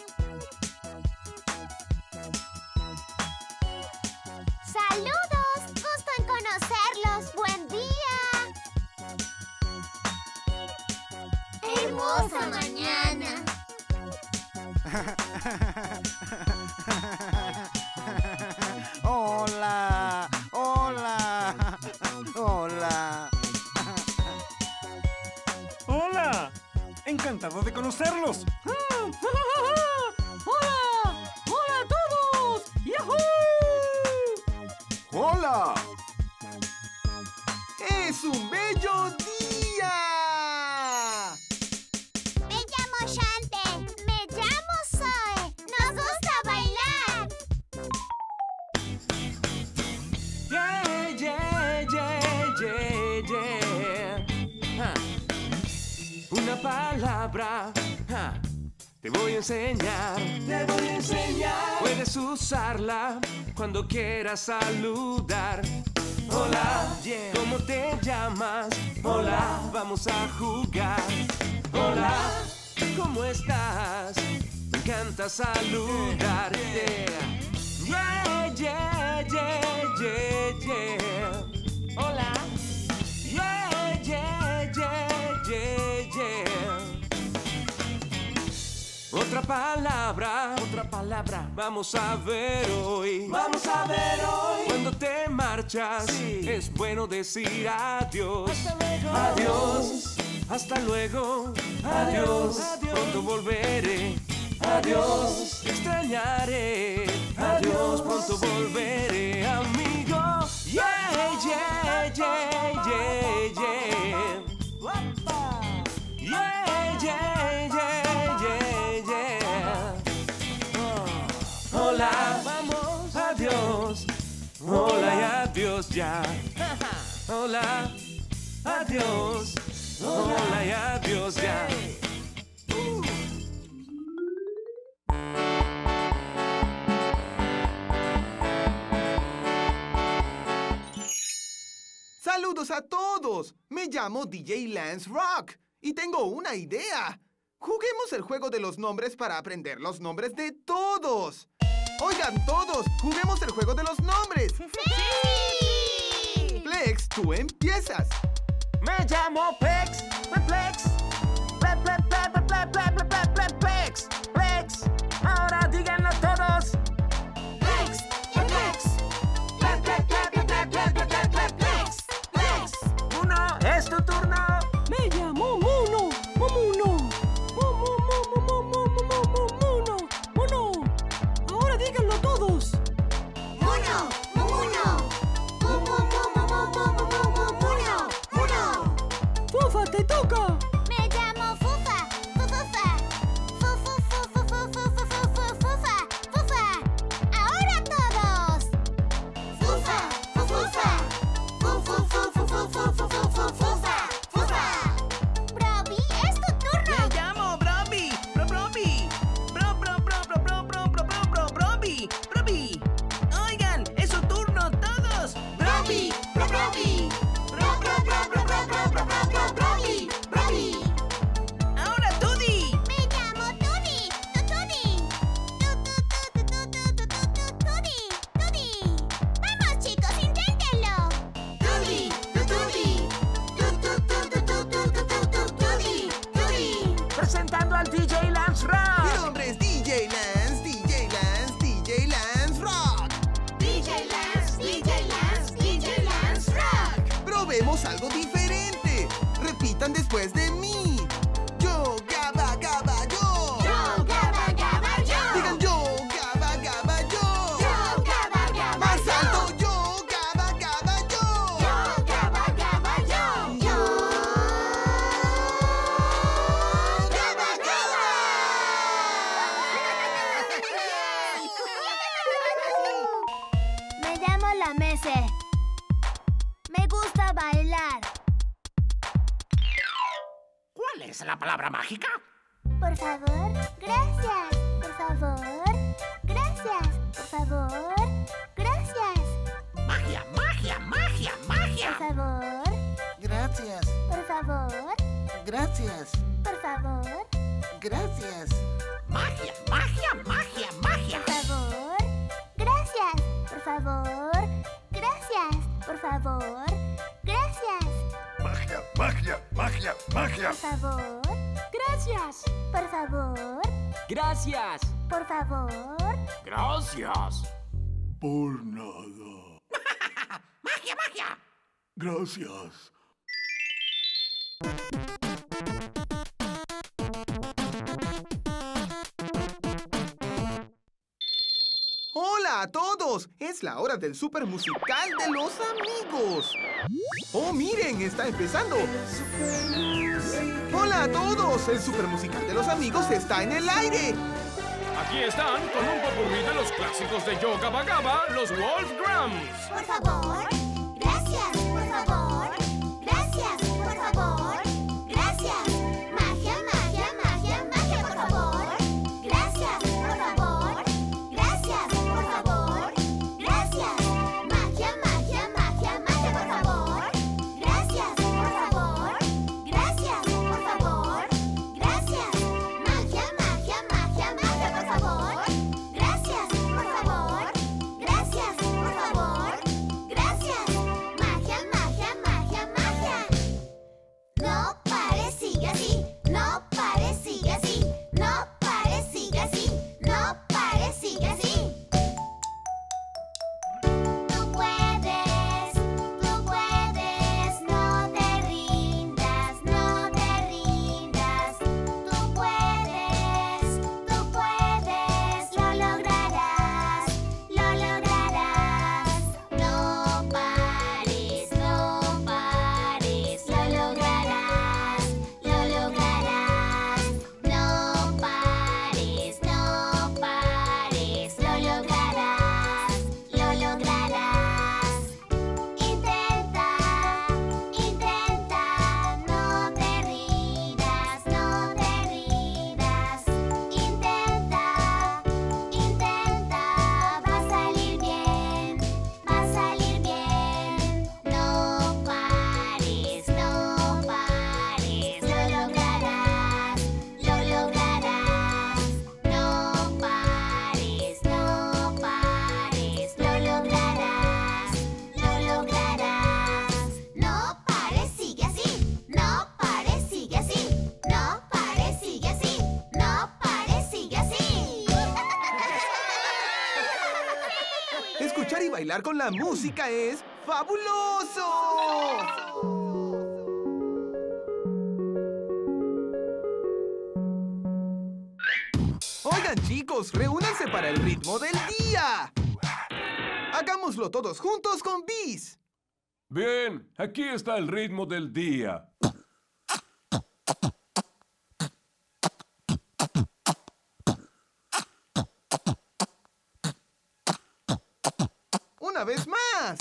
¡Saludos! ¡Gusto en conocerlos! ¡Buen día! ¡Hermosa mañana! Hola, hola, hola. Encantado de conocerlos. ¡Hola! ¡Hola a todos! ¡Yahoo! ¡Hola! ¡Es un bello día! Me llamo Shante. Me llamo Zoe. Nos gusta bailar. Yeah, yeah, yeah, yeah, yeah. Una palabra, te voy a enseñar. Te voy a enseñar. Puedes usarla cuando quieras saludar. Hola, ¿cómo te llamas? Hola, vamos a jugar. Hola, ¿cómo estás? Me encanta saludar. Yeah, yeah, yeah, yeah, yeah. Hola. Yeah, yeah, yeah, yeah, yeah. Otra palabra, vamos a ver hoy. Vamos a ver hoy. Cuando te marchas, es bueno decir adiós. Hasta luego. Adiós. Hasta luego. Adiós. Pronto volveré. Adiós. Te extrañaré. Adiós. Pronto volveré, amigo. Yeah, yeah, yeah, yeah, yeah. Yeah, yeah, yeah, yeah, yeah. Hola, vamos, adiós. Hola y adiós ya. Hola, adiós. Hola y adiós ya. ¡Saludos a todos! Me llamo DJ Lance Rock y tengo una idea. Juguemos el juego de los nombres para aprender los nombres de todos. Oigan todos, juguemos el juego de los nombres. ¡Sí! Plex, tú empiezas. Me llamo Plex. Plex. Plex. Plex. Ahora díganlo todos. Plex. Plex. Plex. Uno, es tu turno. Me llamo Muno. Muno. Muno. Ahora díganlo todos. Muno. Fufa, te toca. Me llamo Fufa. Fufa. Ahora todos. Fufa. Broby, es tu turno. Me llamo Broby. Broby. Oigan, es su turno todos. Broby. Ahora Tudi. Me llamo Tudi. Tudi. Vamos chicos, inténtenlo. Tudi. Presentando al DJ Lance Mi Rock. nombre es DJ Lance Rock. DJ Lance Rock. Probemos algo diferente. Repitan después de mí. Yo, gaba, gaba, yo. Yo, gaba, gaba, yo. Digan yo, gaba, gaba, yo. Yo, gaba, gaba, Más yo. alto, yo, gaba, gaba, yo. Yo, gaba, gaba, yo. Yo, gaba, gaba. Me llamo La Mese. Me gusta bailar. ¿Cuál es la palabra mágica? Por favor, gracias. Por favor, gracias. Por favor, gracias. Magia. Por favor, Gracias. por favor, Gracias. por favor, Gracias. Magia. por favor, gracias. Por favor, gracias. Por favor, gracias. Magia. Por favor, gracias. Por favor, Gracias. por favor. Gracias. Por nada. Magia. Gracias. ¡Hola a todos! Es la hora del super musical de los amigos. ¡Oh, miren! ¡Está empezando! ¡Hola a todos! El super musical de los amigos está en el aire. Aquí están con un popurrí de los clásicos de Yo Gabba Gabba, los Wolfgrams. Por favor, gracias, por favor. Gracias, por favor. Gracias. Magia, magia, magia, magia, por favor. Gracias, por favor. Gracias, por favor. Gracias. Magia, magia, magia, magia, por favor. Gracias, por favor. Gracias, por favor. Gracias. Magia, magia, magia, magia, por favor. Gracias, por favor. Gracias, por favor. Gracias. Magia, magia, magia, magia. No pare, sigue así. No pare, sigue así. No pare, sigue así. No pare, sigue así. Tú puedes, no te rindas, no te rindas. Tú puedes, lo lograrás, lo lograrás. No pares, lo lograrás, lo lograrás. No pares, lo lograrás, lo lograrás. Intenta, no te rindas, no te rindas. Intenta, va a salir bien, va a salir bien. No pares, lo lograrás, lo lograrás. No pares, lo lograrás, lo lograrás. No pares, sigue así. No pares, sigue así. No pares, sigue así. No pares, sigue así. Escuchar y bailar con la música es fabuloso. Oigan, chicos, reúnanse para el ritmo del día. Hagámoslo todos juntos con Bis. Bien, aquí está el ritmo del día. Una vez más.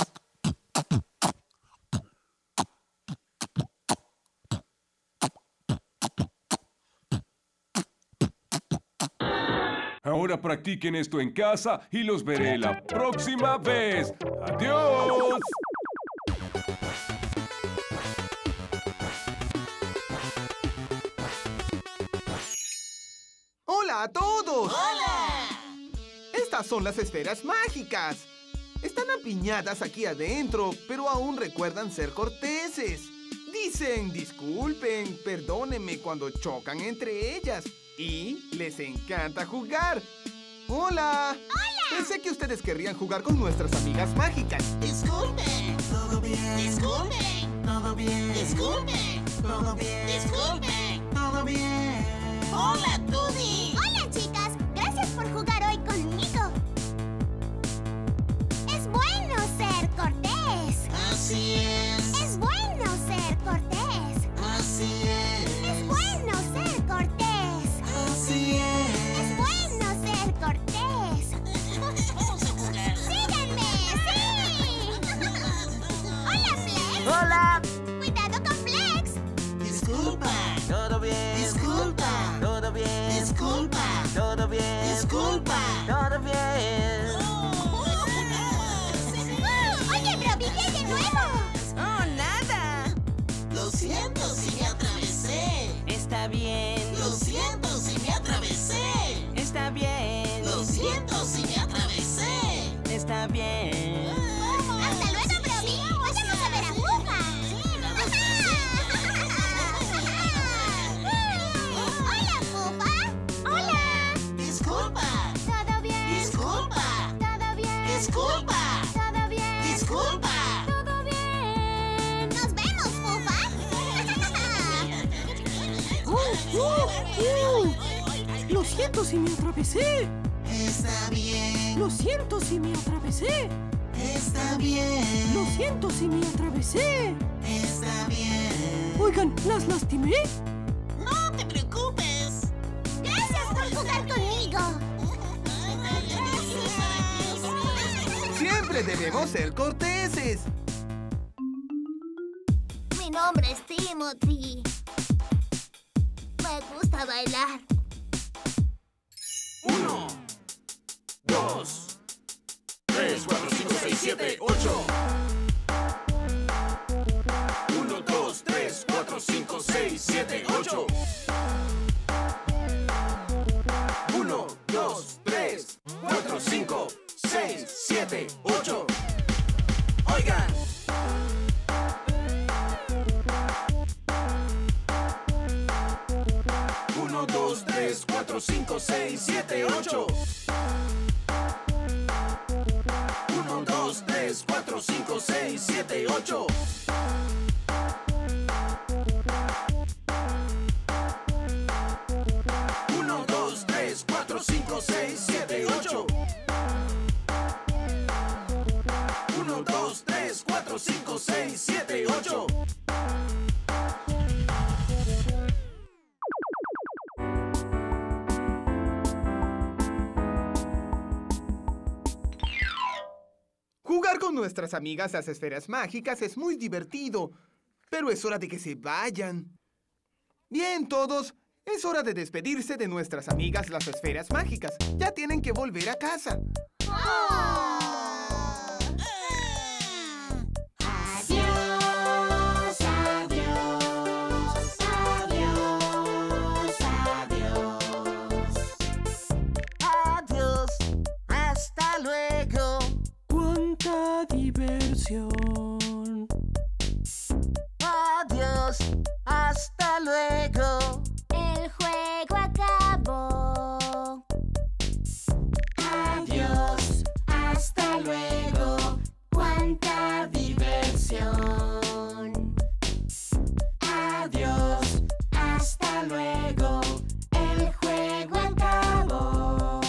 Ahora practiquen esto en casa y los veré la próxima vez. ¡Adiós! ¡Hola a todos! ¡Hola! Estas son las esferas mágicas. Están apiñadas aquí adentro, pero aún recuerdan ser corteses. Dicen, disculpen, perdónenme cuando chocan entre ellas. Y les encanta jugar. ¡Hola! ¡Hola! Pensé que ustedes querrían jugar con nuestras amigas mágicas. Disculpen. Todo bien. Disculpen. Todo bien. Disculpen. Todo bien. Disculpen. Todo bien. Hola, Tudy. Hola, chicas. Gracias por jugar hoy conmigo. Es bueno ser cortés. Así es. Es bueno ser cortés. Así es. Es bueno ser cortés. Así es. Es bueno ser cortés. Vamos a jugar. ¡Síganme! ¡Sí! ¡Hola, Flex! ¡Hola! ¡Cuidado con Flex! Disculpa. ¿Todo bien? Disculpa. ¿Todo bien? Disculpa. ¿Todo bien? Disculpa. ¿Todo bien? ¡Oye, Robbie, ¿qué hay de nuevo? ¡Oh, nada! Lo siento si me atravesé. Está bien. Lo siento si me atravesé. Está bien. Lo siento si me atravesé. Está bien. ¡Hasta luego, Robbie! ¡Vayamos a ver a Pupa! ¡Hola, Pupa! ¡Hola! Disculpa. ¿Todo bien? Disculpa. ¿Todo bien? Disculpa. ¿Todo bien? Disculpa. ¿Todo bien? ¡Nos vemos, Pupa! Lo siento si me atravesé. Está bien. Lo siento si me atravesé. Está bien. Lo siento si me atravesé. Está bien. Oigan, ¿las lastimé? No te preocupes. Gracias por jugar conmigo. Siempre debemos ser corteses. Mi nombre es Timothy. Me gusta bailar. 1, 2, 3, 4, 5, 6, 7, 8. 1, 2, 3, 4, 5, 6, 7, 8. 1, 2, 3, 4, 5, 6, 7, 8. Oigan. 1, 2, 3, 4, 5, 6, 7, 8. 1, 2, 3, 4, 5, 6, 7, 8. 1, 2, 3, 4, 5, 6, 7, 8. 1, 2, 3, 4, 5, 6, 7, 8. Jugar con nuestras amigas las esferas mágicas es muy divertido, pero es hora de que se vayan. Bien, todos, es hora de despedirse de nuestras amigas las esferas mágicas. Ya tienen que volver a casa. Adiós, adiós, adiós, adiós. Adiós, hasta luego. ¡Cuánta diversión! Adiós, hasta luego. El juego acabó. Adiós, hasta luego. Cuánta diversión. Adiós, hasta luego. El juego acabó.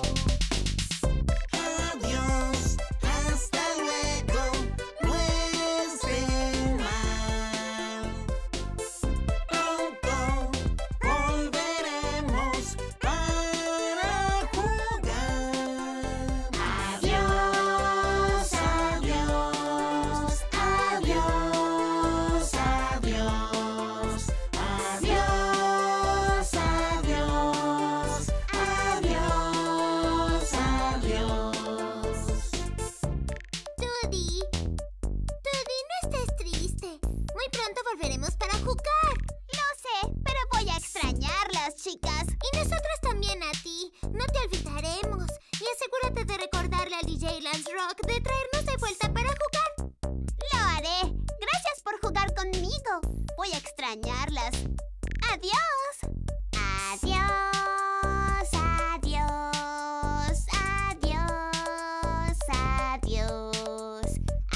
Adiós, hasta luego. No estén mal. Pronto volveremos para jugar. Adiós, adiós, adiós, adiós. Adiós, adiós, adiós, adiós. Tudy, no estés triste. Muy pronto volveremos para jugar. Lo sé, pero voy a extrañarlas, chicas. Y nosotros también a ti. No te olvidaremos. Y asegúrate de recordarle al DJ Lance Rock de traernos de vuelta para jugar. Lo haré. Gracias por jugar conmigo. Voy a extrañarlas. Adiós. Adiós, adiós, adiós, adiós.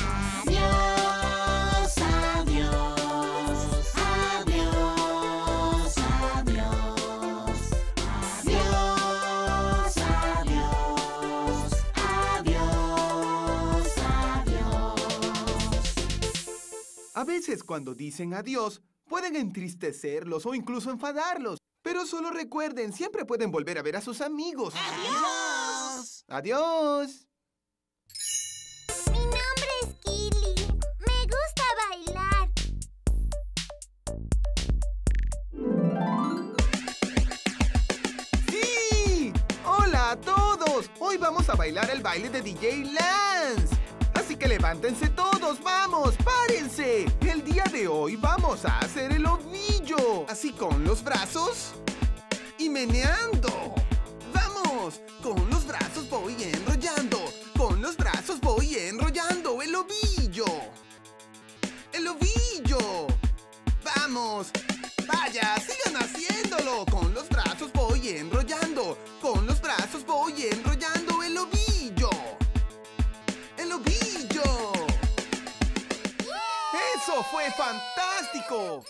Adiós, adiós, adiós, adiós. Adiós, adiós, adiós, adiós. A veces cuando dicen adiós, pueden entristecerlos o incluso enfadarlos. Pero solo recuerden, siempre pueden volver a ver a sus amigos. ¡Adiós! ¡Adiós! Mi nombre es Kili. Me gusta bailar. ¡Sí! ¡Hola a todos! Hoy vamos a bailar el baile de DJ Lance. Así que levántense todos, ¡vamos! ¡Párense! El día de hoy vamos a hacer el ovillo. Así con los brazos y meneando. ¡Vamos! Con los brazos voy enrollando. Con los brazos voy enrollando el ovillo. ¡El ovillo! ¡Vamos! ¡Vaya! ¡Sigan haciéndolo! Con los brazos voy enrollando. Con los brazos voy enrollando el ovillo. ¡El ovillo! ¡Eso fue fantástico!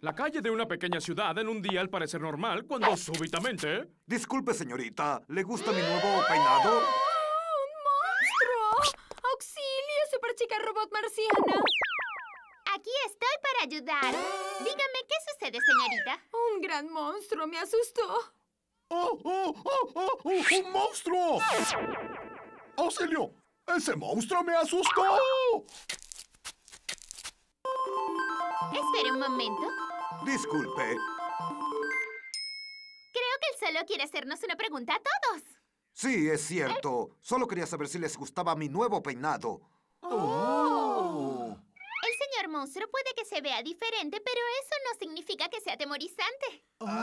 La calle de una pequeña ciudad en un día al parecer normal, cuando súbitamente... Disculpe, señorita. ¿Le gusta mi nuevo peinado? ¡Un monstruo! ¡Auxilio, Superchica Robot Marciana! Aquí estoy para ayudar. Dígame, ¿qué sucede, señorita? Un gran monstruo me asustó. ¡Un monstruo! ¡Auxilio! ¡Ese monstruo me asustó! Espere un momento. Disculpe. Creo que él solo quiere hacernos una pregunta a todos. Sí, es cierto. Solo quería saber si les gustaba mi nuevo peinado. El señor monstruo puede que se vea diferente, pero eso no significa que sea atemorizante.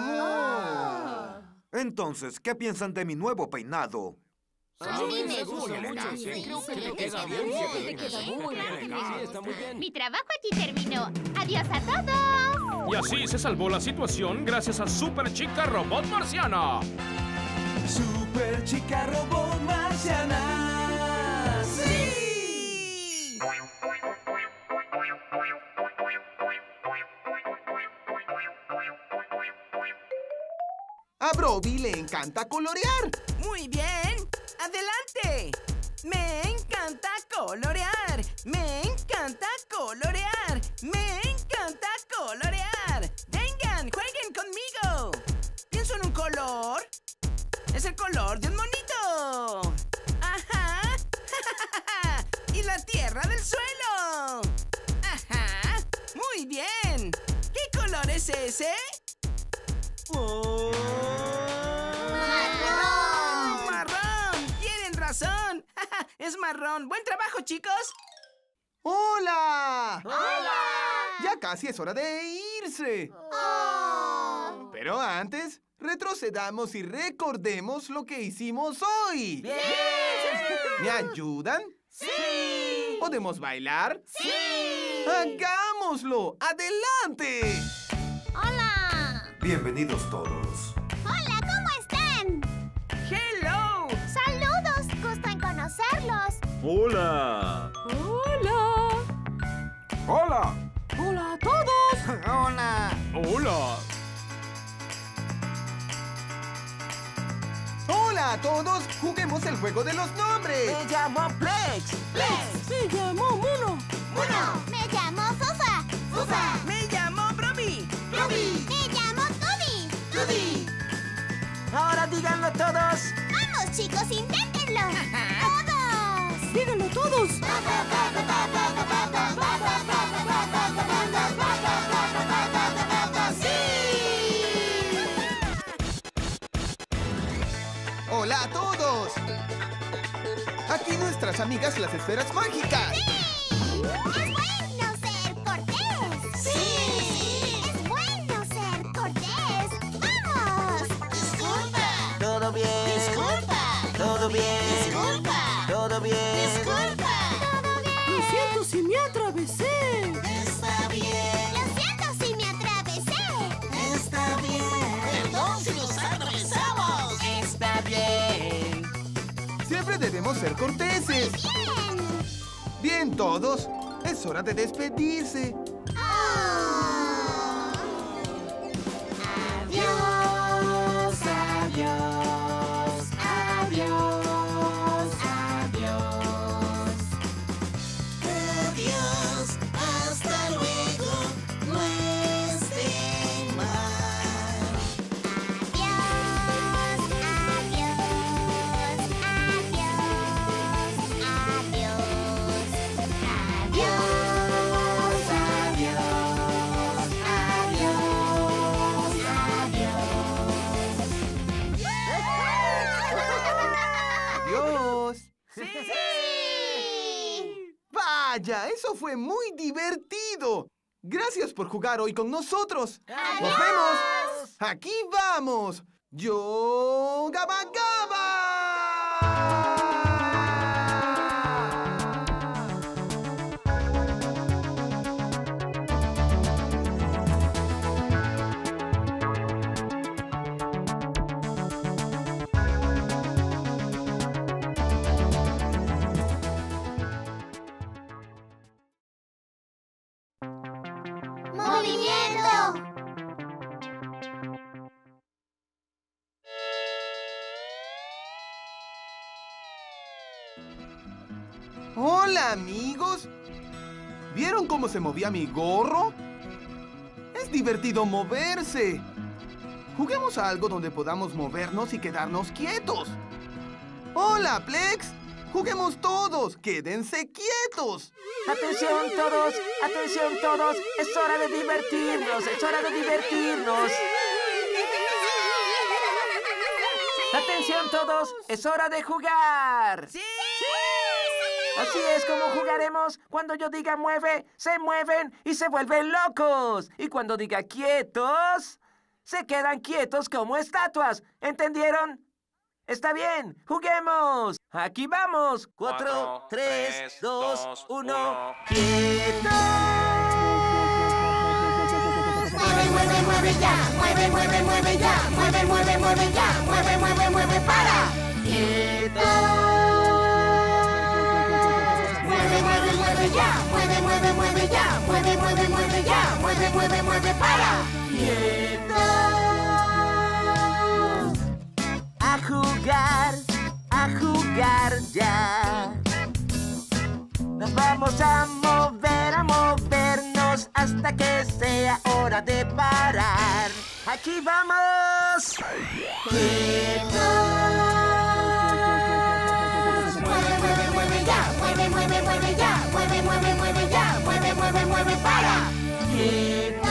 Entonces, ¿qué piensan de mi nuevo peinado? Sí, me gusta mucho. Sí, creo que te queda bien. Te queda muy bien. Sí, está muy bien. Mi trabajo aquí terminó. ¡Adiós a todos! Y así se salvó la situación gracias a Superchica Robot Marciana. Superchica Robot Marciana. ¡Sí! A Broby le encanta colorear. Muy bien. ¡Adelante! Me encanta colorear. Me encanta colorear. Me encanta colorear. Vengan, jueguen conmigo. Pienso en un color. Es el color de un monito. Ajá. Y la tierra del suelo. Ajá. Muy bien. ¿Qué color es ese? ¡Oh! ¡Marrón! ¡Marrón! ¡Tienen razón! ¡Es marrón! ¡Buen trabajo, chicos! ¡Hola! ¡Hola! Ya casi es hora de irse. Pero antes, retrocedamos y recordemos lo que hicimos hoy. ¡Bien! ¿Me ayudan? ¡Sí! ¿Podemos bailar? ¡Sí! ¡Hagámoslo! ¡Adelante! ¡Hola! Bienvenidos todos. ¡Hola! ¿Cómo están? ¡Hello! ¡Saludos! ¡Gusto en conocerlos! ¡Hola! ¡Hola! ¡Hola! ¡Hola a todos! ¡Hola! ¡Hola! ¡Hola a todos! ¡Juguemos el juego de los nombres! Me llamo Plex. ¡Plex! Me llamo Mono. ¡Mono! ¡Me llamo Fufa! ¡Fufa! ¡Me llamo Broby! ¡Broby! ¡Me llamo Tubi! ¡Tubi! Ahora díganlo todos. ¡Vamos, chicos! ¡Inténtenlo! ¡Todos! ¡Díganlo todos! ¡Hola a todos! Aquí nuestras amigas las esferas mágicas. ¡Sí! ¡Es bueno ser cortés! ¡Sí! ¡Es bueno ser cortés! ¡Vamos! ¡Disculpa! ¿Todo bien? ¡Disculpa! ¿Todo bien? ¡Disculpa! ¿Todo bien? ¡Disculpa! ¡Todo bien! Lo siento si me atravesé. ¡Está bien! ¡Lo siento si me atravesé! ¡Está bien! ¡Perdón si nos atravesamos! Está bien. Siempre debemos ser corteses. ¡Bien! Bien, todos. Es hora de despedirse. Adiós, adiós, adiós, adiós. Adiós, hasta luego, no estén mal. Adiós, adiós, adiós, adiós. Adiós, adiós, adiós, Adiós. ¡Sí! Vaya, eso fue muy divertido. Gracias por jugar hoy con nosotros. ¡Nos vemos! ¡Aquí vamos! ¡Yo Gaba Gaba! ¡Movimiento! amigos! ¿Vieron cómo se movía mi gorro? Es divertido moverse. Juguemos a algo donde podamos movernos y quedarnos quietos. ¡Hola, Plex! ¡Juguemos todos! ¡Quédense quietos! ¡Atención todos! ¡Atención todos! ¡Es hora de divertirnos! ¡Es hora de divertirnos! ¡Atención todos! ¡Es hora de jugar! ¡Sí! Así es como jugaremos. Cuando yo diga mueve, se mueven y se vuelven locos. Y cuando diga quietos, se quedan quietos como estatuas. ¿Entendieron? Está bien, juguemos. Aquí vamos. 4, 3, 2, 1. ¡Quietos! Mueve, mueve, mueve ya. Mueve, mueve, mueve ya. Mueve, mueve, mueve ya. Mueve, mueve, mueve para. ¡Quietos! Mueve, mueve, mueve ya. Mueve, mueve, mueve ya. Mueve, mueve, mueve ya. Mueve, mueve, mueve para. ¡Quietos! A jugar ya. Nos vamos a movernos hasta que sea hora de parar. ¡Aquí vamos! ¡Quietos! Mueve, mueve, mueve ya. Mueve, mueve, mueve ya. Mueve, mueve, mueve ya. Mueve, mueve, mueve para. ¡Quietos!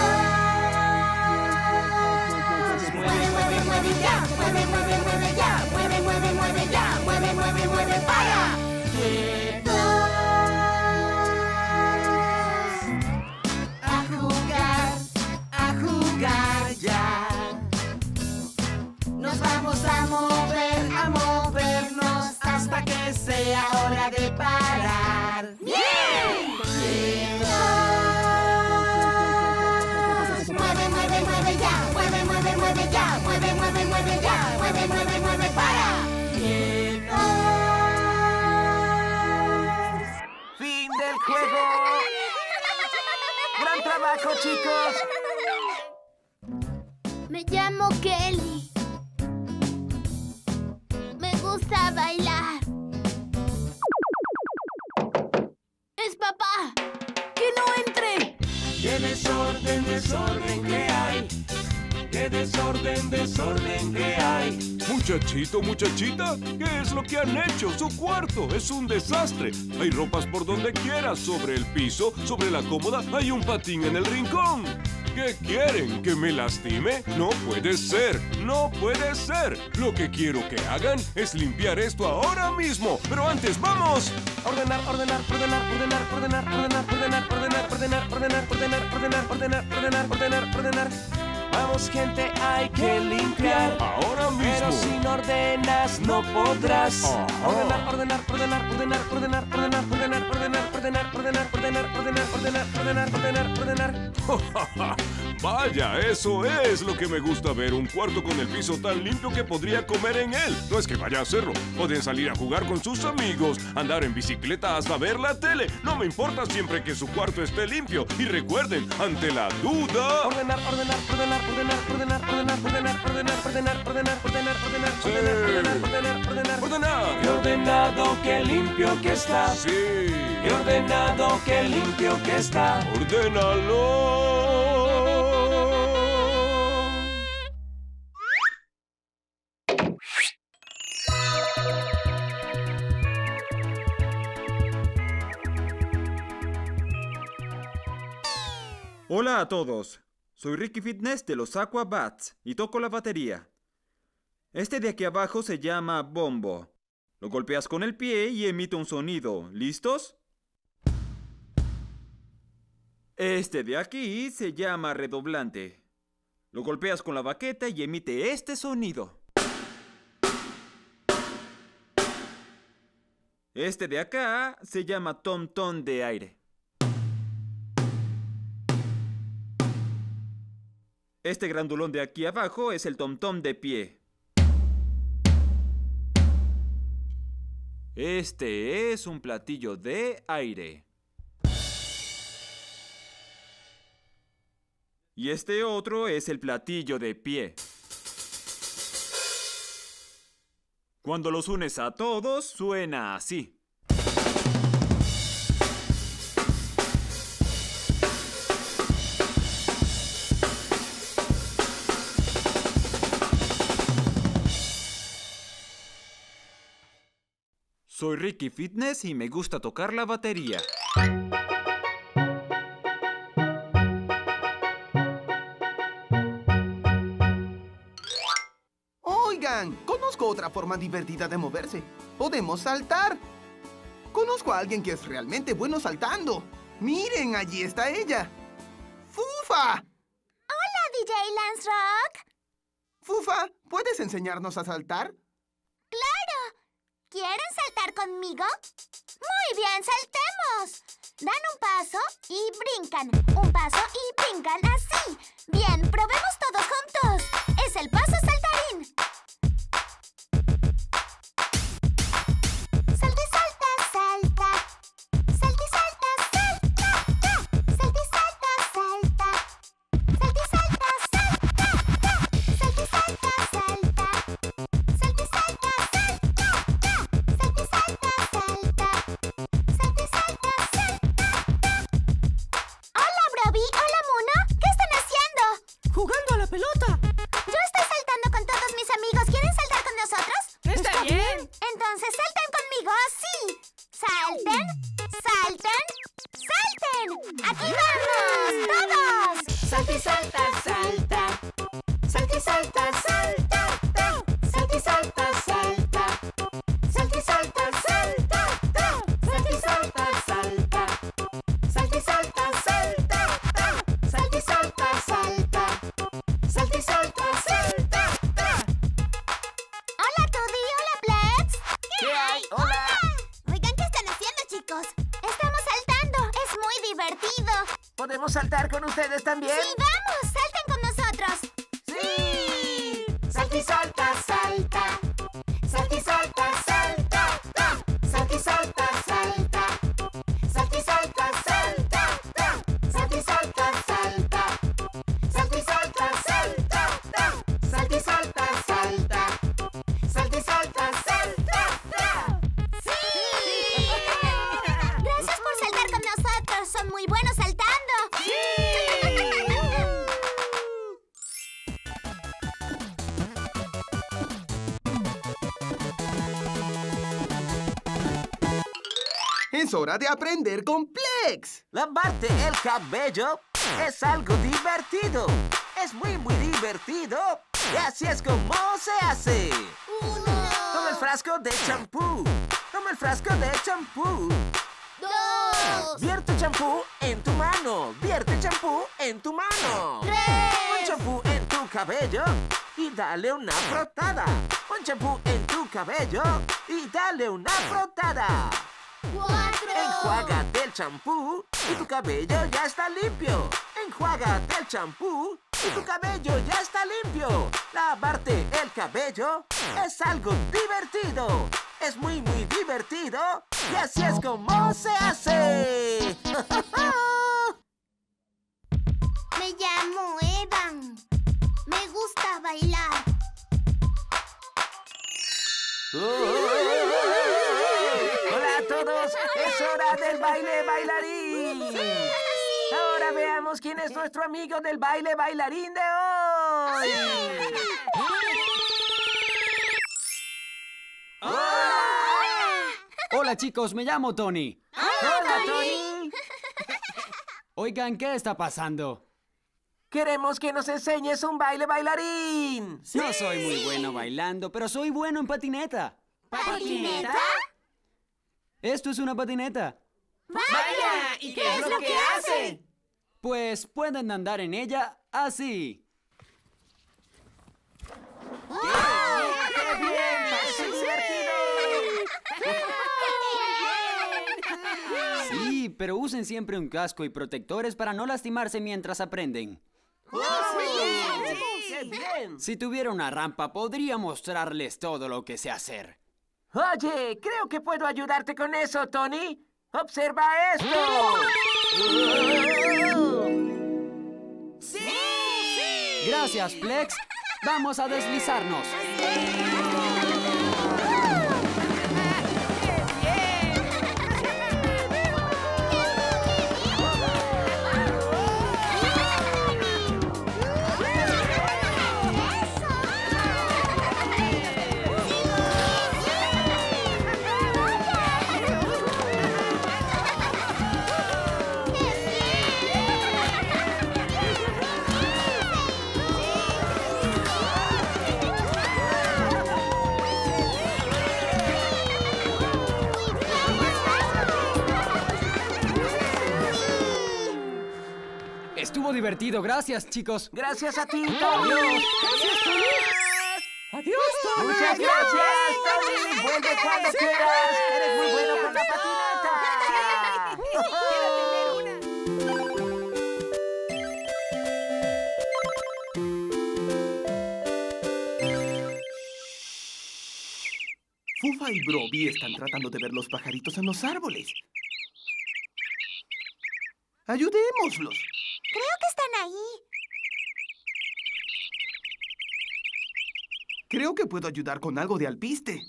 Mueve, mueve, mueve ya. Mueve, mueve, mueve ya. Mueve, mueve, mueve ya. Mueve, mueve, mueve para. ¡Quietos! A jugar ya. Nos vamos a movernos hasta que sea hora de parar. ¡Bien! Mueve, mueve, mueve ya. Mueve, mueve, mueve ya. Mueve, mueve, mueve ya. Mueve, mueve, mueve para. ¡Fin del juego! ¡Gran trabajo, chicos! Me llamo Kelly. Me gusta bailar. ¡Es papá! ¡Que no entre! ¡Qué desorden, desorden que hay! ¡Qué desorden, desorden que hay! Muchachito, muchachita, ¿qué es lo que han hecho? Su cuarto es un desastre. Hay ropas por donde quiera, sobre el piso, sobre la cómoda, hay un patín en el rincón. ¿Qué quieren? ¿Que me lastime? No puede ser, no puede ser. Lo que quiero que hagan es limpiar esto ahora mismo. Pero antes, ¡vamos! Ordenar. Vamos, gente, hay que limpiar. Ahora mismo. Pero si no ordenas, no podrás. Ordenar. Vaya, eso es lo que me gusta ver. Un cuarto con el piso tan limpio que podría comer en él. No es que vaya a hacerlo. Pueden salir a jugar con sus amigos, andar en bicicleta hasta ver la tele. No me importa siempre que su cuarto esté limpio. Y recuerden, ante la duda... Ordenar. ¡Qué ordenado, qué limpio que está! Sí. ¡Qué ordenado, qué limpio que está! ¡Ordénalo! Hola a todos. Soy Ricky Fitness de los Aqua Bats y toco la batería. Este de aquí abajo se llama bombo. Lo golpeas con el pie y emite un sonido. ¿Listos? Este de aquí se llama redoblante. Lo golpeas con la baqueta y emite este sonido. Este de acá se llama tom-tom de aire. Este grandulón de aquí abajo es el tom-tom de pie. Este es un platillo de aire. Y este otro es el platillo de pie. Cuando los unes a todos, suena así. Soy Ricky Fitness y me gusta tocar la batería. Oigan, conozco otra forma divertida de moverse. Podemos saltar. Conozco a alguien que es realmente bueno saltando. Miren, allí está ella. ¡Fufa! Hola, DJ Lance Rock. Fufa, ¿puedes enseñarnos a saltar? ¡Claro! ¿Quieren saltar conmigo? Muy bien, saltemos. Dan un paso y brincan. Un paso y brincan así. Bien, probemos todos juntos. Es el paso saltarín. Salta y salta, salta. Salta y salta, salta. Salta y salta, salta. Salta y salta, salta. Salta y salta, salta. Salta y salta, salta. Salta y salta, salta. Salta y salta, salta. Hola, Broby. Hola, Muno. ¿Qué están haciendo? ¡Jugando a la pelota! Yo estoy saltando con todos mis amigos. ¿Quieren saltar con nosotros? ¡Está bien! Entonces salten conmigo así. Salten, salten, salten. ¡Aquí vamos! ¡Todos! Salta y salta, salta. Salta y salta, salta. Salta y salta, salta. Salta y salta, salta. Salta y salta, salta. Salta y salta, salta. Salta y salta, salta. Salta y salta, salta. Hola, Tudy. Hola, Plex. ¿Qué hay? Hola. Oigan, ¿qué están haciendo, chicos? Estamos saltando. Es muy divertido. ¿Podemos saltar con ustedes también? ¡Sí, vamos! ¡Salten con nosotros! ¡Sí! Salta y salta, salta. Salta y salta, salta. Salta y salta, salta. Salta y salta, salta. Salta y salta, salta. Salta y salta, salta. Salta y salta, salta. Salta y salta, salta. ¡Sí! Gracias por saltar con nosotros. Son muy buenos saltando. Es hora de aprender con Plex. Lavarte el cabello es algo divertido. Es muy, muy divertido. Y así es como se hace. Toma el frasco de champú. Toma el frasco de champú. 2. Vierte champú en tu mano. Vierte champú en tu mano. 3. Pon champú en tu cabello y dale una frotada. Pon champú en tu cabello y dale una frotada. 4. Enjuágate el champú y tu cabello ya está limpio. Enjuágate el champú y tu cabello ya está limpio. Lavarte el cabello es algo divertido. Es muy, muy divertido. Y así es como se hace. Me llamo Evan. Me gusta bailar. Hola a todos, es hora del baile bailarín. Ahora veamos quién es nuestro amigo del baile bailarín de hoy. Hola chicos, me llamo Tony. Hola, Tony. Oigan, ¿qué está pasando? Queremos que nos enseñes un baile bailarín. No soy muy bueno bailando, pero soy bueno en patineta. ¿Patineta? Esto es una patineta. ¡Vaya! ¿Y qué es lo que hace? Pues pueden andar en ella así. ¡Qué bien! ¡Es divertido! Sí, pero usen siempre un casco y protectores para no lastimarse mientras aprenden. ¡Qué bien! Si tuviera una rampa, podría mostrarles todo lo que sé hacer. Oye, creo que puedo ayudarte con eso, Tony. ¡Observa esto! ¡Sí! Gracias, Plex. Vamos a deslizarnos. divertido. Gracias, chicos. Gracias a ti, Adiós. Tony. Gracias, Tony. Adiós, Tony. Muchas gracias, Tony. Vuelve cuando quieras. Eres muy bueno con la patineta. Quiero tener una. Fufa y Broby están tratando de ver los pajaritos en los árboles. ¡Ayudémoslos! Creo que están ahí. Creo que puedo ayudar con algo de alpiste.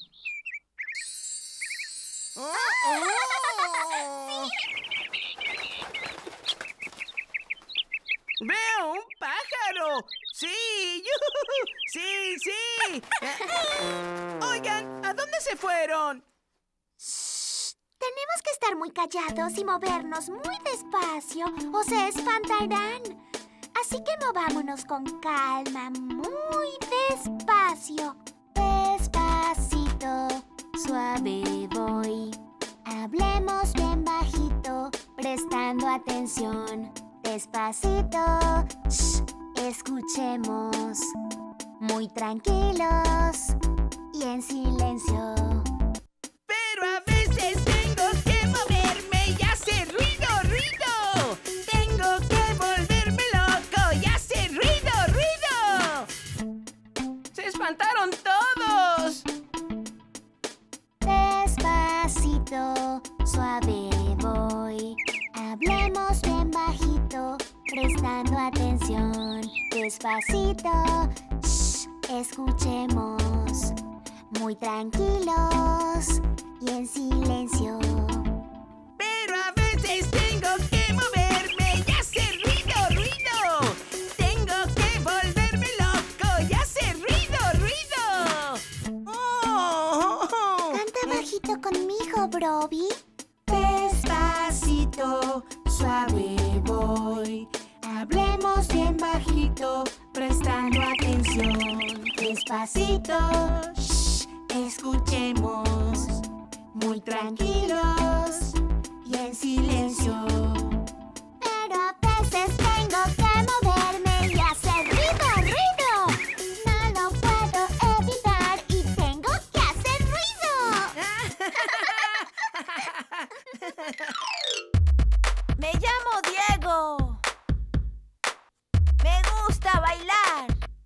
¡Veo un pájaro! ¡Sí! ¡Yujú! ¡Sí, sí! Oigan, ¿a dónde se fueron? Tenemos que estar muy callados y movernos muy despacio o se espantarán. Así que movámonos con calma, muy despacio. Despacito, suave voy. Hablemos bien bajito, prestando atención. Despacito, shh, escuchemos. Muy tranquilos y en silencio. Pero a veces tengo que moverme y hacer ruido, ruido. Tengo que volverme loco y hacer ruido, ruido. ¡Se espantaron todos! Despacito, suave voy. Hablemos bien bajito, prestando atención. Despacito, shh, escuchemos. Muy tranquilos y en silencio. Pero a veces tengo que moverme y hacer ruido, ruido. Tengo que volverme loco y hacer ruido, ruido. ¡Oh! Canta bajito conmigo, Broby. Despacito, suave voy. Hablemos bien bajito, prestando atención. Despacito, shh, escuchemos. Muy tranquilos y en silencio. Pero a veces tengo que moverme y hacer ruido, ruido. No lo puedo evitar y tengo que hacer ruido. Me llamo Diego. Me gusta bailar.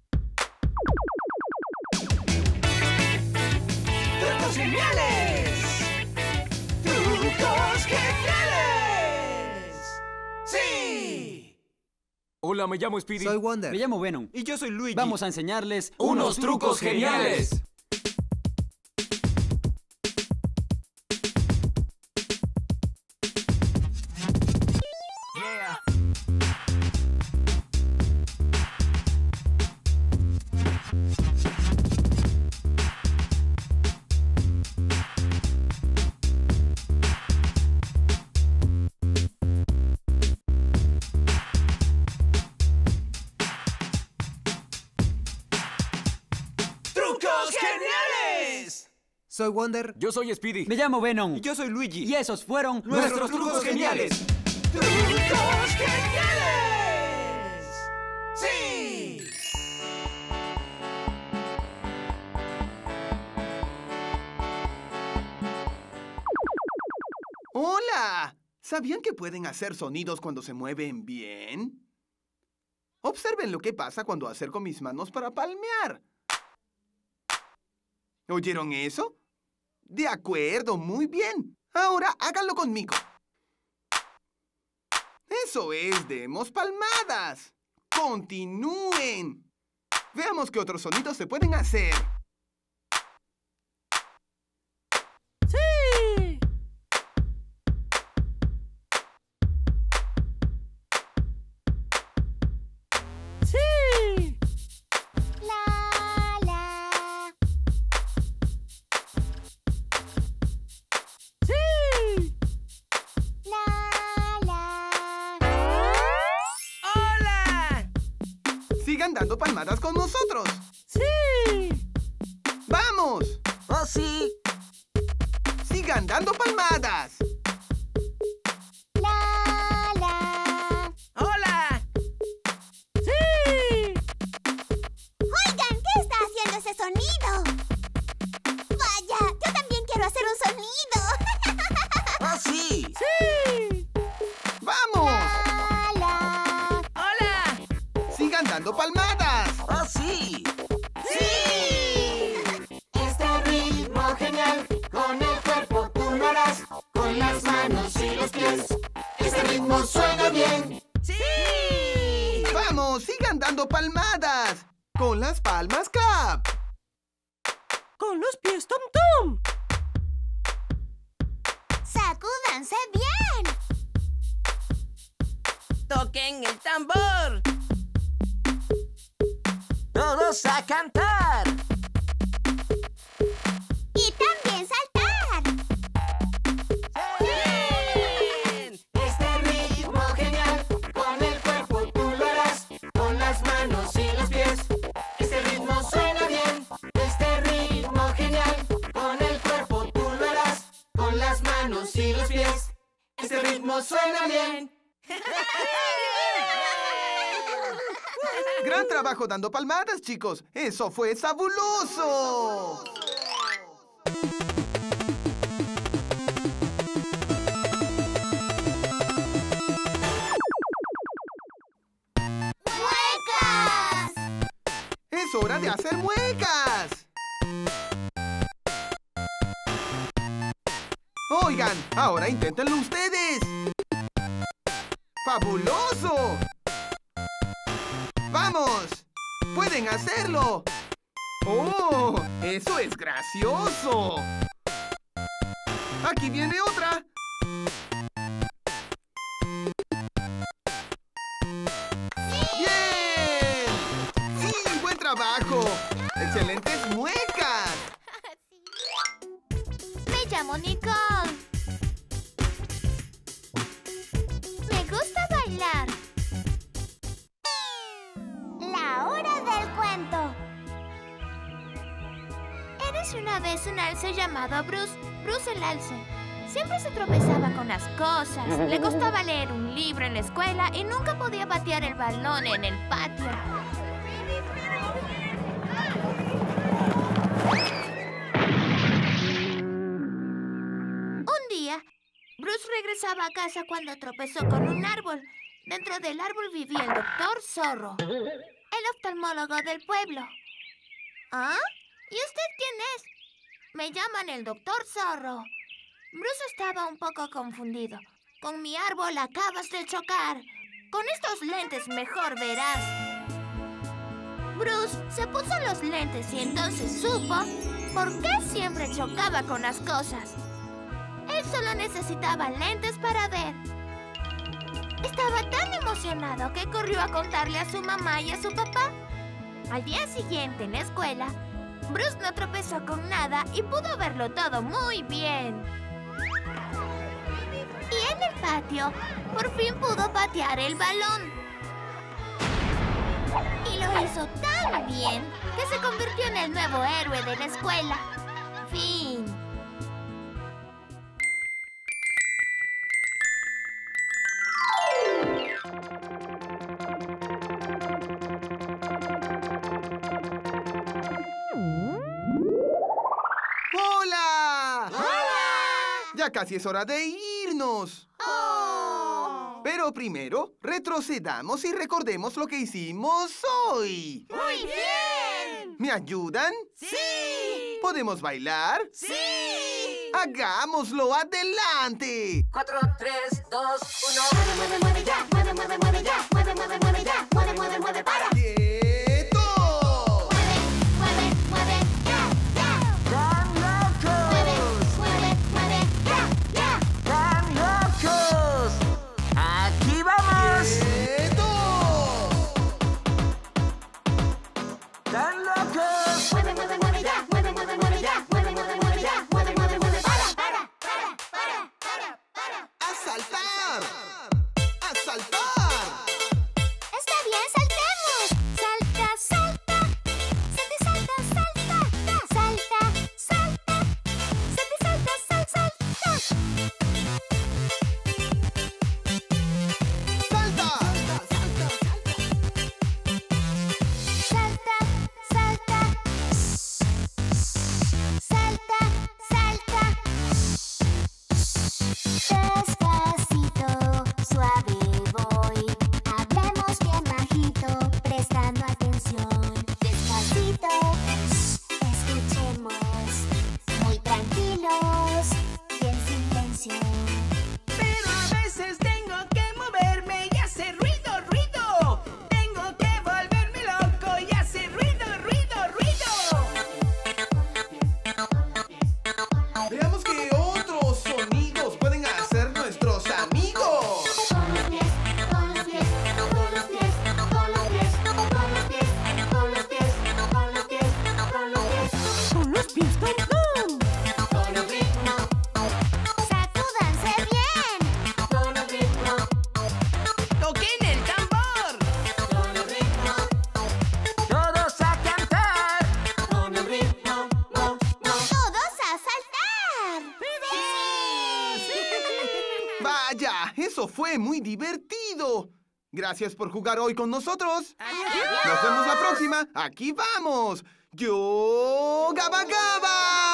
¡Trucos geniales! ¡Trucos geniales! ¡Sí! Hola, me llamo Speedy. Soy Wonder. Me llamo Venom. Y yo soy Luigi. Vamos a enseñarles unos trucos geniales. Yeah. ¡Trucos geniales! Soy Wonder. Yo soy Speedy. Me llamo Venom. Y yo soy Luigi. Y esos fueron Nuestros trucos geniales. ¡Trucos geniales! ¡Sí! ¡Hola! ¿Sabían que pueden hacer sonidos cuando se mueven bien? Observen lo que pasa cuando acerco mis manos para palmear. ¿Oyeron eso? De acuerdo, muy bien. Ahora háganlo conmigo. Eso es, demos palmadas. Continúen. Veamos qué otros sonidos se pueden hacer. ¡Sí! ¡Sí! La, la. ¡Sí! La, la. ¡Hola! Sigan dando palmadas con nosotros. ¡Sí! ¡Vamos! ¡Oh, sí! ¡Sigan dando palmadas! La, la. ¡Hola! sigan dando palmadas. ¡Oh, sí! ¡Sí! Este ritmo genial, con el cuerpo tú lo harás, con las manos y los pies. Este ritmo suena bien. ¡Sí! ¡Vamos, sigan dando palmadas! Con las palmas, clap. Con los pies, tom tom. ¡Sacúdanse bien! ¡Toquen el tambor! ¡Todos a cantar! ¡Y también saltar! ¡Bien! Este ritmo genial, con el cuerpo tú lo harás, con las manos y los pies. Este ritmo suena bien. Este ritmo genial, con el cuerpo tú lo harás, con las manos y los pies. Este ritmo suena bien. Gran trabajo dando palmadas, chicos. ¡Eso fue fabuloso! ¡Muecas! ¡Es hora de hacer muecas! Oigan, ahora inténtenlo ustedes. ¡Fabuloso! ¡Vamos! ¡Pueden hacerlo! ¡Oh! ¡Eso es gracioso! ¡Aquí viene otra! ¡Bien! ¡Sí! ¡Buen trabajo! ¡Excelentes muecas! Me llamo Nicole. Me gusta bailar. La hora del cuento. Érase una vez un alce llamado Bruce. Bruce el alce. Siempre se tropezaba con las cosas. Le costaba leer un libro en la escuela y nunca podía patear el balón en el patio. Un día, Bruce regresaba a casa cuando tropezó con un árbol. Dentro del árbol vivía el doctor Zorro, el oftalmólogo del pueblo. ¿Ah? ¿Y usted quién es? Me llaman el doctor Zorro. Bruce estaba un poco confundido. Con mi árbol acabas de chocar. Con estos lentes mejor verás. Bruce se puso los lentes y entonces supo por qué siempre chocaba con las cosas. Él solo necesitaba lentes para ver. Estaba tan emocionado que corrió a contarle a su mamá y a su papá. Al día siguiente en la escuela, Bruce no tropezó con nada y pudo verlo todo muy bien. Y en el patio, por fin pudo patear el balón. Y lo hizo tan bien que se convirtió en el nuevo héroe de la escuela. Fin. ¡Hola! Ya casi es hora de irnos. Pero primero, retrocedamos y recordemos lo que hicimos hoy. ¡Muy bien! ¿Me ayudan? ¡Sí! ¿Podemos bailar? ¡Sí! ¡Hagámoslo! ¡Adelante! 4, 3, 2, 1. Mueve, mueve ya, mueve, mueve, mueve ya, mueve, mueve, mueve ya, mueve, mueve, mueve para. ¡Quieto! Mueve, mueve, ya, ya. ¡Tan locos! Mueve, mueve, mueve, ya, ya. ¡Tan locos! ¡Aquí vamos! ¡Quieto! ¡Tan locos! Mueve, mueve, mueve ya, mueve, mueve, mueve ya, mueve, mueve, mueve ya, mueve, mueve, mueve para. ¡A saltar! ¡A saltar! Está bien, saltemos. ¡Vaya! ¡Eso fue muy divertido! Gracias por jugar hoy con nosotros. ¡Nos vemos la próxima! ¡Aquí vamos! ¡Yo Gaba Gaba!